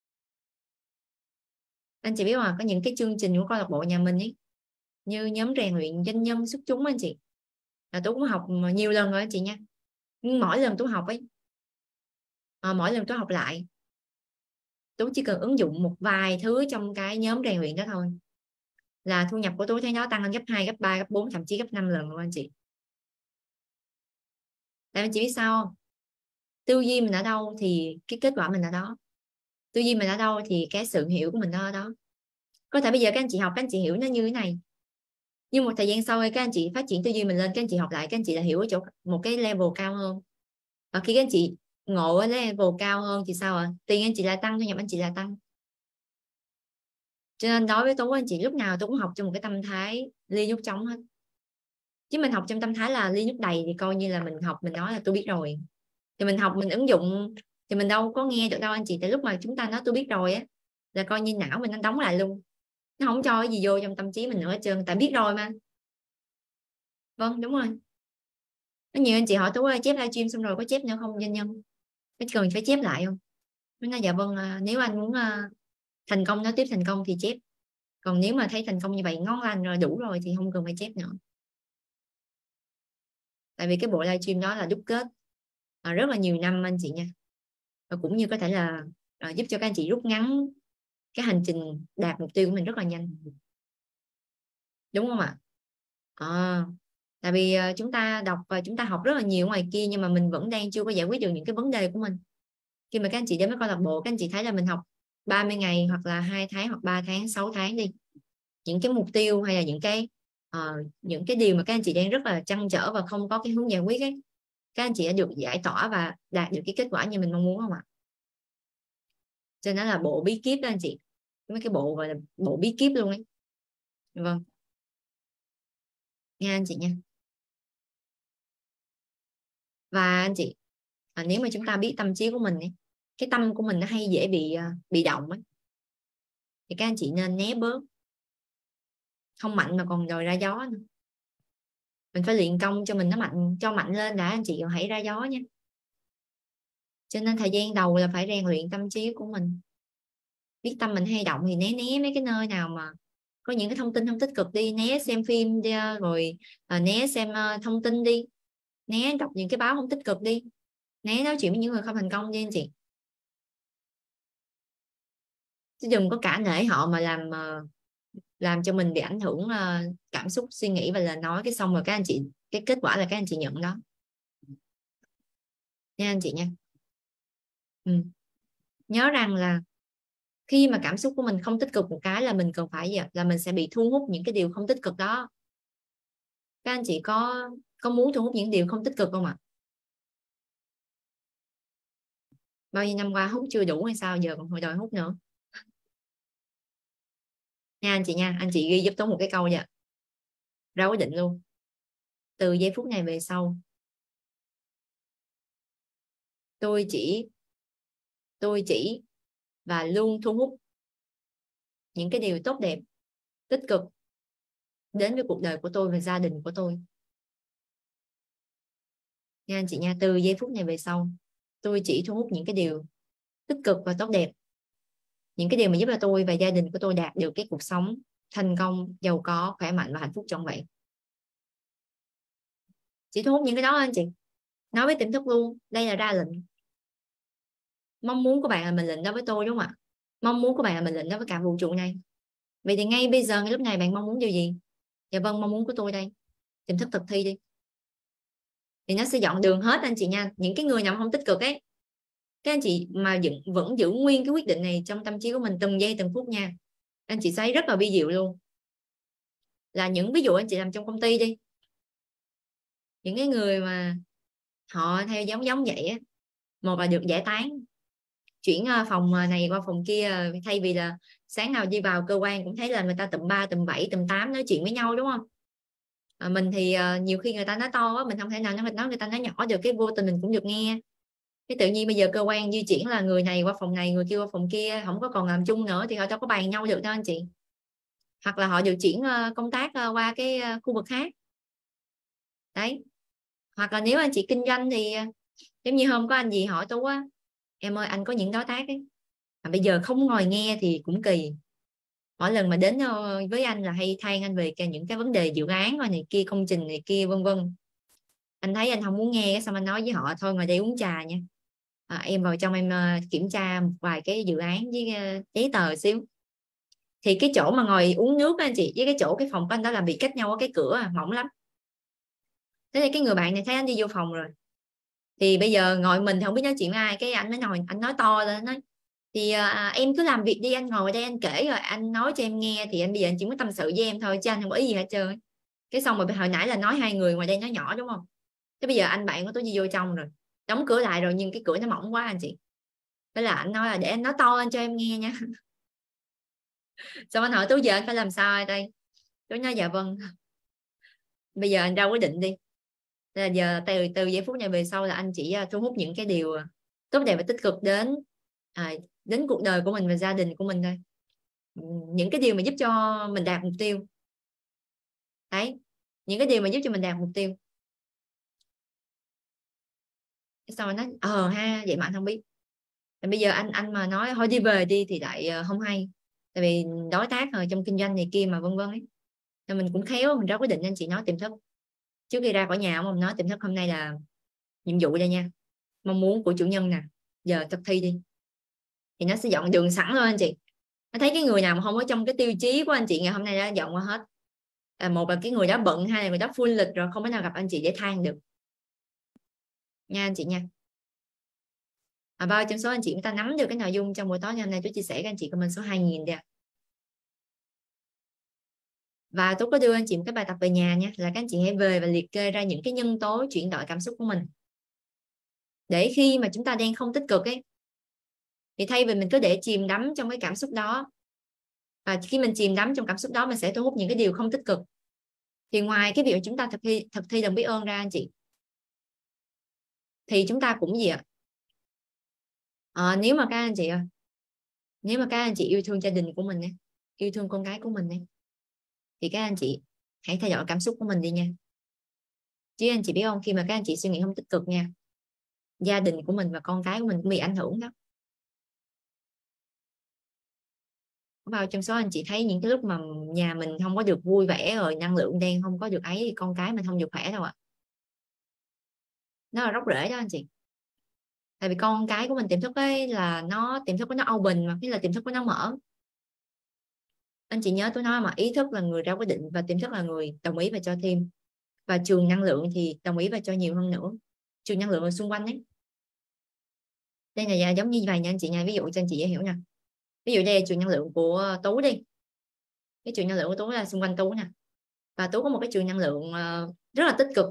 Anh chị biết mà, có những cái chương trình của câu lạc bộ nhà mình ấy, như nhóm rèn luyện doanh nhân xuất chúng anh chị, là tôi cũng học nhiều lần rồi anh chị nha. Nhưng mỗi lần tôi học ấy, mỗi lần tôi học lại, tôi chỉ cần ứng dụng một vài thứ trong cái nhóm rèn luyện đó thôi, là thu nhập của tôi thấy nó tăng lên gấp 2, gấp 3, gấp 4, thậm chí gấp 5 lần luôn anh chị. Tại anh chị biết sao không? Tư duy mình ở đâu thì cái kết quả mình ở đó. Tư duy mình ở đâu thì cái sự hiểu của mình ở đó. Có thể bây giờ các anh chị học, các anh chị hiểu nó như thế này, nhưng một thời gian sau các anh chị phát triển tư duy mình lên, các anh chị học lại, các anh chị là hiểu ở chỗ một cái level cao hơn. Và khi các anh chị ngộ ở level cao hơn thì sao ạ? Tiền anh chị lại tăng, thu nhập anh chị lại tăng. Cho nên đối với Tú, anh chị lúc nào tôi cũng học trong một cái tâm thái ly nước trống hết. Chứ mình học trong tâm thái là ly nước đầy thì coi như là mình học, mình nói là tôi biết rồi. Thì mình học, mình ứng dụng thì mình đâu có nghe được đâu anh chị. Tại lúc mà chúng ta nói tôi biết rồi á, là coi như não mình nó đóng lại luôn, nó không cho cái gì vô trong tâm trí mình nữa hết trơn, tại biết rồi mà. Vâng, đúng rồi. Có nhiều anh chị hỏi Tú ơi, chép livestream xong rồi có chép nữa không doanh nhân, có cần phải chép lại không? Nó nói dạ vâng, nếu anh muốn thành công, nói tiếp thành công thì chép, còn nếu mà thấy thành công như vậy ngon lành rồi, đủ rồi thì không cần phải chép nữa. Tại vì cái bộ livestream đó là đúc kết rất là nhiều năm anh chị nha. và cũng như có thể là giúp cho các anh chị rút ngắn cái hành trình đạt mục tiêu của mình rất là nhanh, đúng không ạ? Tại vì chúng ta đọc và chúng ta học rất là nhiều ngoài kia, nhưng mà mình vẫn đang chưa có giải quyết được những cái vấn đề của mình. Khi mà các anh chị đến với câu lạc bộ, các anh chị thấy là mình học 30 ngày hoặc là 2 tháng hoặc 3 tháng, 6 tháng đi, những cái mục tiêu hay là những cái điều mà các anh chị đang rất là trăn trở và không có cái hướng giải quyết ấy, các anh chị đã được giải tỏa và đạt được cái kết quả như mình mong muốn không ạ? Cho nên là bộ bí kíp đó anh chị, mấy cái bộ gọi là bộ bí kíp luôn ấy. Vâng, nghe anh chị nha. Và anh chị, nếu mà chúng ta biết tâm trí của mình ấy, cái tâm của mình nó hay dễ bị động ấy, thì các anh chị nên né bớt, không mạnh mà còn đòi ra gió nữa. Mình phải luyện công cho mình nó mạnh, cho mạnh lên đã anh chị, rồi hãy ra gió nha. Cho nên thời gian đầu là phải rèn luyện tâm trí của mình. Biết tâm mình hay động thì né né mấy cái nơi nào mà có những cái thông tin không tích cực đi, né xem phim đi, rồi né xem thông tin đi, né đọc những cái báo không tích cực đi, né nói chuyện với những người không thành công đi anh chị. Chứ đừng có cả nể họ mà làm cho mình bị ảnh hưởng cảm xúc, suy nghĩ và lời nói, cái xong rồi các anh chị, cái kết quả là các anh chị nhận đó nha anh chị nha. Nhớ rằng là khi mà cảm xúc của mình không tích cực một cái là mình cần phải gì ạ? Là mình sẽ bị thu hút những cái điều không tích cực đó. Các anh chị có muốn thu hút những điều không tích cực không ạ? Bao nhiêu năm qua hút chưa đủ hay sao giờ còn hồi đòi hút nữa? Nha anh chị nha, anh chị ghi giúp Tố một cái câu vậy, ra quyết định luôn: từ giây phút này về sau, tôi chỉ và luôn thu hút những cái điều tốt đẹp, tích cực đến với cuộc đời của tôi và gia đình của tôi. Nha anh chị nha, từ giây phút này về sau, tôi chỉ thu hút những cái điều tích cực và tốt đẹp, những cái điều mà giúp cho tôi và gia đình của tôi đạt được cái cuộc sống thành công, giàu có, khỏe mạnh và hạnh phúc trọn vẹn. Chỉ thu hút những cái đó anh chị. Nói với tiềm thức luôn, đây là ra lệnh. Mong muốn của bạn là mình lệnh đó với tôi, đúng không ạ? Mong muốn của bạn là mình lệnh đó với cả vũ trụ này. Vậy thì ngay bây giờ, ngay lúc này bạn mong muốn điều gì? Dạ vâng, mong muốn của tôi đây. Tiềm thức thực thi đi. Thì nó sẽ dọn đường hết anh chị nha. Những cái người nào không tích cực ấy, các anh chị mà vẫn giữ nguyên cái quyết định này trong tâm trí của mình từng giây từng phút nha. Anh chị thấy rất là vi diệu luôn. Là những ví dụ anh chị làm trong công ty đi, những cái người mà họ theo giống vậy á, một là được giải tán, chuyển phòng này qua phòng kia, thay vì là sáng nào đi vào cơ quan cũng thấy là người ta tụm 3 tụm 7 tụm 8 nói chuyện với nhau, đúng không? Mình thì nhiều khi người ta nói to quá mình không thể nào nói người ta nói nhỏ được, cái vô tình mình cũng được nghe. Cái tự nhiên bây giờ cơ quan di chuyển là người này qua phòng này, người kia qua phòng kia, không có còn làm chung nữa thì họ đâu có bàn nhau được đâu anh chị. Hoặc là họ được chuyển công tác qua cái khu vực khác đấy. Hoặc là nếu anh chị kinh doanh thì giống như hôm có anh gì hỏi Tú á: em ơi, anh có những đối tác ấy mà bây giờ không ngồi nghe thì cũng kỳ, mỗi lần mà đến với anh là hay than anh về những cái vấn đề dự án này kia, công trình này kia vân vân. Anh thấy anh không muốn nghe, xong anh nói với họ thôi ngồi đây uống trà nha, em vào trong em kiểm tra một vài cái dự án với giấy tờ xíu. Thì cái chỗ mà ngồi uống nước anh chị với cái chỗ cái phòng của anh đó là bị cách nhau ở cái cửa mỏng lắm. Thế thì cái người bạn này thấy anh đi vô phòng rồi, thì bây giờ ngồi mình thì không biết nói chuyện với ai, cái anh mới ngồi anh nói to lên, nói thì em cứ làm việc đi, anh ngồi đây anh kể rồi anh nói cho em nghe, thì anh bây giờ anh chỉ muốn tâm sự với em thôi chứ anh không có ý gì hết trơn. Cái xong rồi hồi nãy là nói hai người ngoài đây nói nhỏ đúng không, cái bây giờ anh bạn của tôi đi vô trong rồi, đóng cửa lại rồi nhưng cái cửa nó mỏng quá anh chị. Thế là anh nói là để anh nói to lên cho em nghe nha. Xong anh hỏi tôi giờ anh phải làm sao đây, tôi nói dạ vâng, bây giờ anh ra quyết định đi. Thế là giờ từ giây phút này về sau là anh chỉ thu hút những cái điều tốt đẹp và tích cực đến cuộc đời của mình và gia đình của mình thôi. Những cái điều mà giúp cho mình đạt mục tiêu đấy, những cái điều mà giúp cho mình đạt mục tiêu. Xong rồi nói ha, vậy mà anh không biết. Thì bây giờ anh mà nói thôi đi về đi thì lại không hay, tại vì đối tác rồi trong kinh doanh này kia mà vân vân ấy. Nên mình cũng khéo mình ra quyết định, anh chị nói tiềm thức trước khi ra khỏi nhà, ông nói tiềm thức hôm nay là nhiệm vụ đây nha, mong muốn của chủ nhân nè, giờ thực thi đi thì nó sẽ dọn đường sẵn luôn anh chị. Nó thấy cái người nào mà không có trong cái tiêu chí của anh chị ngày hôm nay đã dọn qua hết. Một là cái người đó bận, hai là người đó full lịch rồi không thể nào gặp anh chị để than được nha anh chị nha. Bao trong số anh chị chúng ta nắm được cái nội dung trong buổi tối ngày hôm nay tôi chia sẻ với anh chị comment số 2000 đi ạ. Và tôi có đưa anh chị một cái bài tập về nhà nha, là các anh chị hãy về và liệt kê ra những cái nhân tố chuyển đổi cảm xúc của mình, để khi mà chúng ta đang không tích cực ấy thì thay vì mình cứ để chìm đắm trong cái cảm xúc đó, và khi mình chìm đắm trong cảm xúc đó mình sẽ thu hút những cái điều không tích cực. Thì ngoài cái việc chúng ta thực thi lòng biết ơn ra anh chị, thì chúng ta cũng gì ạ? Nếu mà các anh chị nếu mà các anh chị yêu thương gia đình của mình ấy, yêu thương con cái của mình ấy, thì các anh chị hãy thay đổi cảm xúc của mình đi nha. Chứ anh chị biết không, khi mà các anh chị suy nghĩ không tích cực nha, gia đình của mình và con cái của mình cũng bị ảnh hưởng đó. Có bao trong số anh chị thấy những cái lúc mà nhà mình không có được vui vẻ rồi, năng lượng đen không có được ấy, thì con cái mình không được khỏe đâu ạ. Nó là gốc rễ đó anh chị. Tại vì con cái của mình tiềm thức ấy là nó tiềm thức của nó open, mà cái là tiềm thức của nó mở. Anh chị nhớ tôi nói mà, ý thức là người ra quyết định và tiềm thức là người đồng ý và cho thêm, và trường năng lượng thì đồng ý và cho nhiều hơn nữa. Trường năng lượng ở xung quanh ấy, đây là giống như vậy nha anh chị nha. Ví dụ cho anh chị dễ hiểu nè, ví dụ đây là trường năng lượng của Tú đi. Cái trường năng lượng của Tú là xung quanh Tú nè, và Tú có một cái trường năng lượng rất là tích cực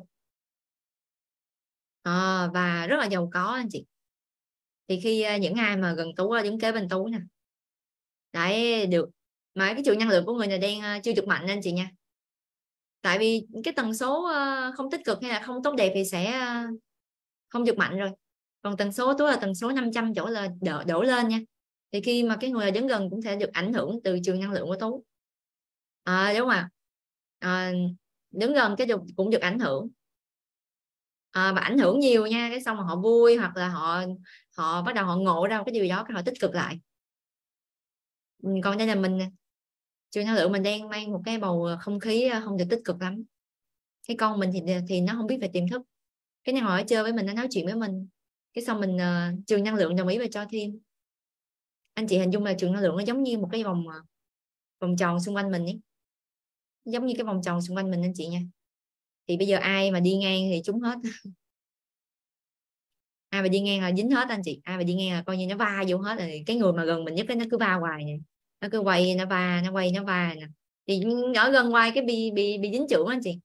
và rất là giàu có anh chị. Thì khi những ai mà gần Tú đứng kế bên Tú nè, đấy được, mà cái trường năng lượng của người này đang chưa được mạnh anh chị nha. Tại vì cái tần số không tích cực hay là không tốt đẹp thì sẽ không được mạnh rồi. Còn tần số Tú là tần số 500 chỗ là đổ lên nha. Thì khi mà cái người đứng gần cũng sẽ được ảnh hưởng từ trường năng lượng của Tú. Đúng không ạ? Đứng gần cái cũng được ảnh hưởng. Và ảnh hưởng nhiều nha, cái xong mà họ vui, hoặc là họ bắt đầu họ ngộ ra một cái điều gì đó, cái họ tích cực lại. Còn đây là mình nè, trường năng lượng mình đang mang một cái bầu không khí không được tích cực lắm. Cái con mình thì nó không biết về tiềm thức, cái này họ chơi với mình, nó nói chuyện với mình, cái xong mình trường năng lượng đồng ý và cho thêm. Anh chị hình dung là trường năng lượng nó giống như một cái vòng tròn xung quanh mình ấy, giống như cái vòng tròn xung quanh mình anh chị nha. Thì bây giờ ai mà đi ngang thì trúng hết. Ai mà đi ngang là dính hết anh chị, ai mà đi ngang là coi như nó va vô hết rồi. Cái người mà gần mình nhất cái nó cứ va hoài nè, nó cứ quay nó va, nó quay nó va nè, thì ở gần quay cái bị dính chưởng anh chị.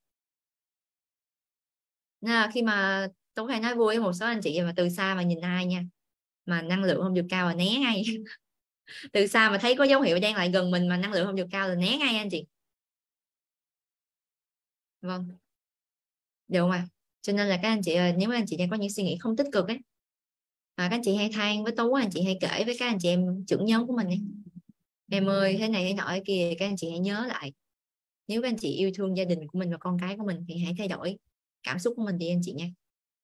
Nên là khi mà tôi hay nói vui với một số anh chị mà từ xa mà nhìn ai nha, mà năng lượng không được cao là né ngay. Từ xa mà thấy có dấu hiệu đang lại gần mình mà năng lượng không được cao là né ngay anh chị. Vâng, được mà. Cho nên là các anh chị ơi, nếu mà anh chị đang có những suy nghĩ không tích cực ấy, mà các anh chị hay than với Tú, anh chị hay kể với các anh chị em trưởng nhóm của mình ấy, em ơi thế này thế nọ thế kia, các anh chị hãy nhớ lại, nếu các anh chị yêu thương gia đình của mình và con cái của mình thì hãy thay đổi cảm xúc của mình đi anh chị nha.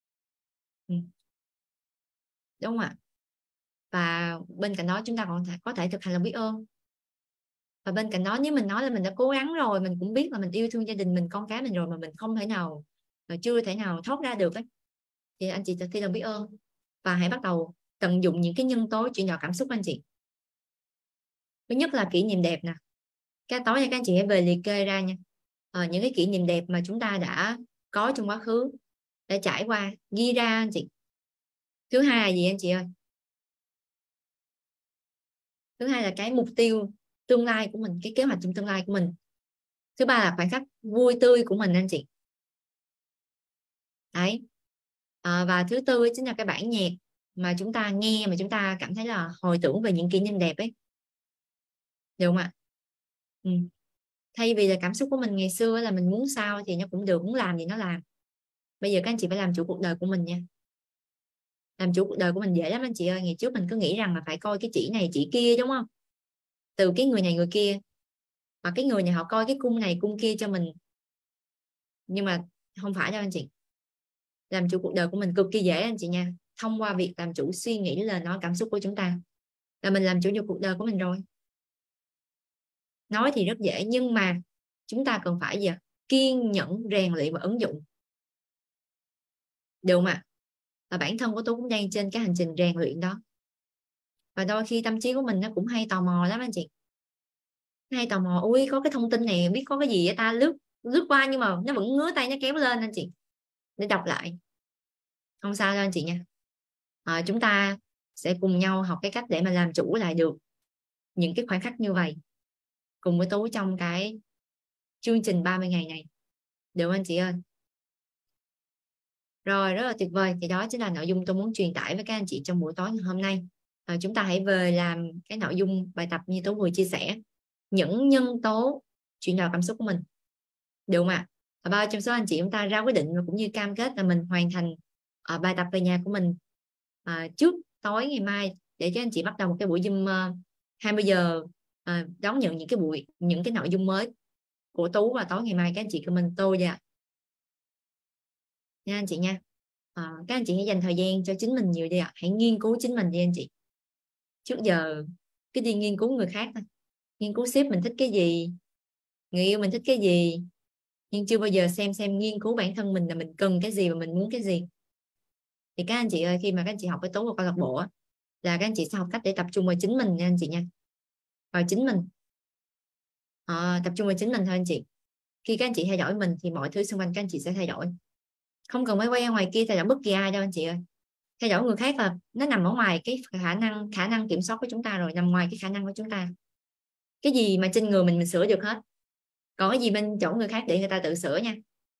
Đúng không ạ? Và bên cạnh đó chúng ta còn có thể thực hành lòng biết ơn. Và bên cạnh đó nếu mình nói là mình đã cố gắng rồi, mình cũng biết là mình yêu thương gia đình mình, con cái mình rồi, mà mình không thể nào, chưa thể nào thoát ra được ấy, thì anh chị thực thi lòng biết ơn và hãy bắt đầu tận dụng những cái nhân tố chuyển đổi cảm xúc anh chị. Thứ nhất là kỷ niệm đẹp nè. Cái tối nay các anh chị hãy về liệt kê ra nha, những cái kỷ niệm đẹp mà chúng ta đã có trong quá khứ, đã trải qua, ghi ra anh chị. Thứ hai là gì anh chị ơi? Thứ hai là cái mục tiêu tương lai của mình, cái kế hoạch trong tương lai của mình. Thứ ba là khoảnh khắc vui tươi của mình anh chị. Đấy. Và thứ tư chính là cái bản nhạc mà chúng ta nghe mà chúng ta cảm thấy là hồi tưởng về những kỷ niệm đẹp ấy, được không ạ? Thay vì là cảm xúc của mình ngày xưa là mình muốn sao thì nó cũng được, muốn làm gì nó làm. Bây giờ các anh chị phải làm chủ cuộc đời của mình nha. Làm chủ cuộc đời của mình dễ lắm anh chị ơi. Ngày trước mình cứ nghĩ rằng là phải coi cái chỉ này chỉ kia, đúng không? Từ cái người này người kia, mà cái người này họ coi cái cung này cung kia cho mình, nhưng mà không phải đâu anh chị. Làm chủ cuộc đời của mình cực kỳ dễ anh chị nha, thông qua việc làm chủ suy nghĩ, lời nói, cảm xúc của chúng ta là mình làm chủ được cuộc đời của mình rồi. Nói thì rất dễ nhưng mà chúng ta cần phải gì? Kiên nhẫn, rèn luyện và ứng dụng, được không ạ? và bản thân của Tú cũng đang trên cái hành trình rèn luyện đó. Và đôi khi tâm trí của mình nó cũng hay tò mò lắm anh chị, hay tò mò, ui có cái thông tin này biết có cái gì vậy ta, lướt lướt qua nhưng mà nó vẫn ngứa tay nó kéo lên anh chị để đọc lại. Không sao đâu anh chị nha. Chúng ta sẽ cùng nhau học cái cách để mà làm chủ lại được những cái khoảnh khắc như vậy cùng với Tú trong cái chương trình 30 ngày này, được không anh chị ơi? Rồi, rất là tuyệt vời. Thì đó chính là nội dung tôi muốn truyền tải với các anh chị trong buổi tối ngày hôm nay. Chúng ta hãy về làm cái nội dung bài tập như Tú vừa chia sẻ, những nhân tố chuyển đổi cảm xúc của mình, được không ạ? Bao trong số anh chị chúng ta ra quyết định và cũng như cam kết là mình hoàn thành bài tập về nhà của mình trước tối ngày mai, để cho anh chị bắt đầu một cái buổi Zoom 20 giờ đón nhận những cái nội dung mới của Tú vào tối ngày mai. Các anh chị comment tôi nha anh chị nha. Các anh chị hãy dành thời gian cho chính mình nhiều đi ạ. Hãy nghiên cứu chính mình đi anh chị. Trước giờ cứ đi nghiên cứu người khác thôi, nghiên cứu sếp mình thích cái gì, người yêu mình thích cái gì, nhưng chưa bao giờ xem nghiên cứu bản thân mình là mình cần cái gì và mình muốn cái gì. Thì các anh chị ơi, khi mà các anh chị học với Tú vào câu lạc bộ là các anh chị sẽ học cách để tập trung vào chính mình nha anh chị nha, vào chính mình. Tập trung vào chính mình thôi anh chị. Khi các anh chị thay đổi mình thì mọi thứ xung quanh các anh chị sẽ thay đổi, không cần phải quay ra ngoài kia thay đổi bất kỳ ai đâu anh chị ơi. Thay đổi người khác là nó nằm ở ngoài cái khả năng kiểm soát của chúng ta rồi, nằm ngoài cái khả năng của chúng ta. Cái gì mà trên người mình sửa được hết, còn cái gì bên chỗ người khác để người ta tự sửa nha,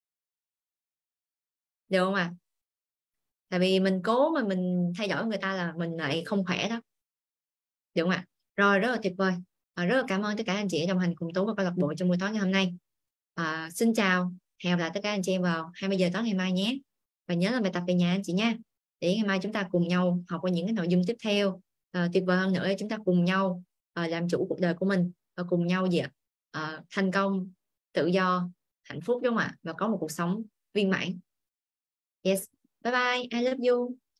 được không ạ? Tại vì mình cố mà mình thay đổi người ta là mình lại không khỏe đó, được không ạ? Rồi, rất là tuyệt vời. Rất là cảm ơn tất cả anh chị đã đồng hành cùng Tú và câu lạc bộ trong buổi tối ngày hôm nay. Xin chào, hẹn gặp lại tất cả anh chị em vào 20 giờ tối ngày mai nhé. Và nhớ là bài tập về nhà anh chị nha, để ngày mai chúng ta cùng nhau học qua những cái nội dung tiếp theo tuyệt vời hơn nữa. Chúng ta cùng nhau làm chủ cuộc đời của mình và cùng nhau thành công, tự do, hạnh phúc, đúng không ạ? Và có một cuộc sống viên mãn. Yes, bye bye, I love you.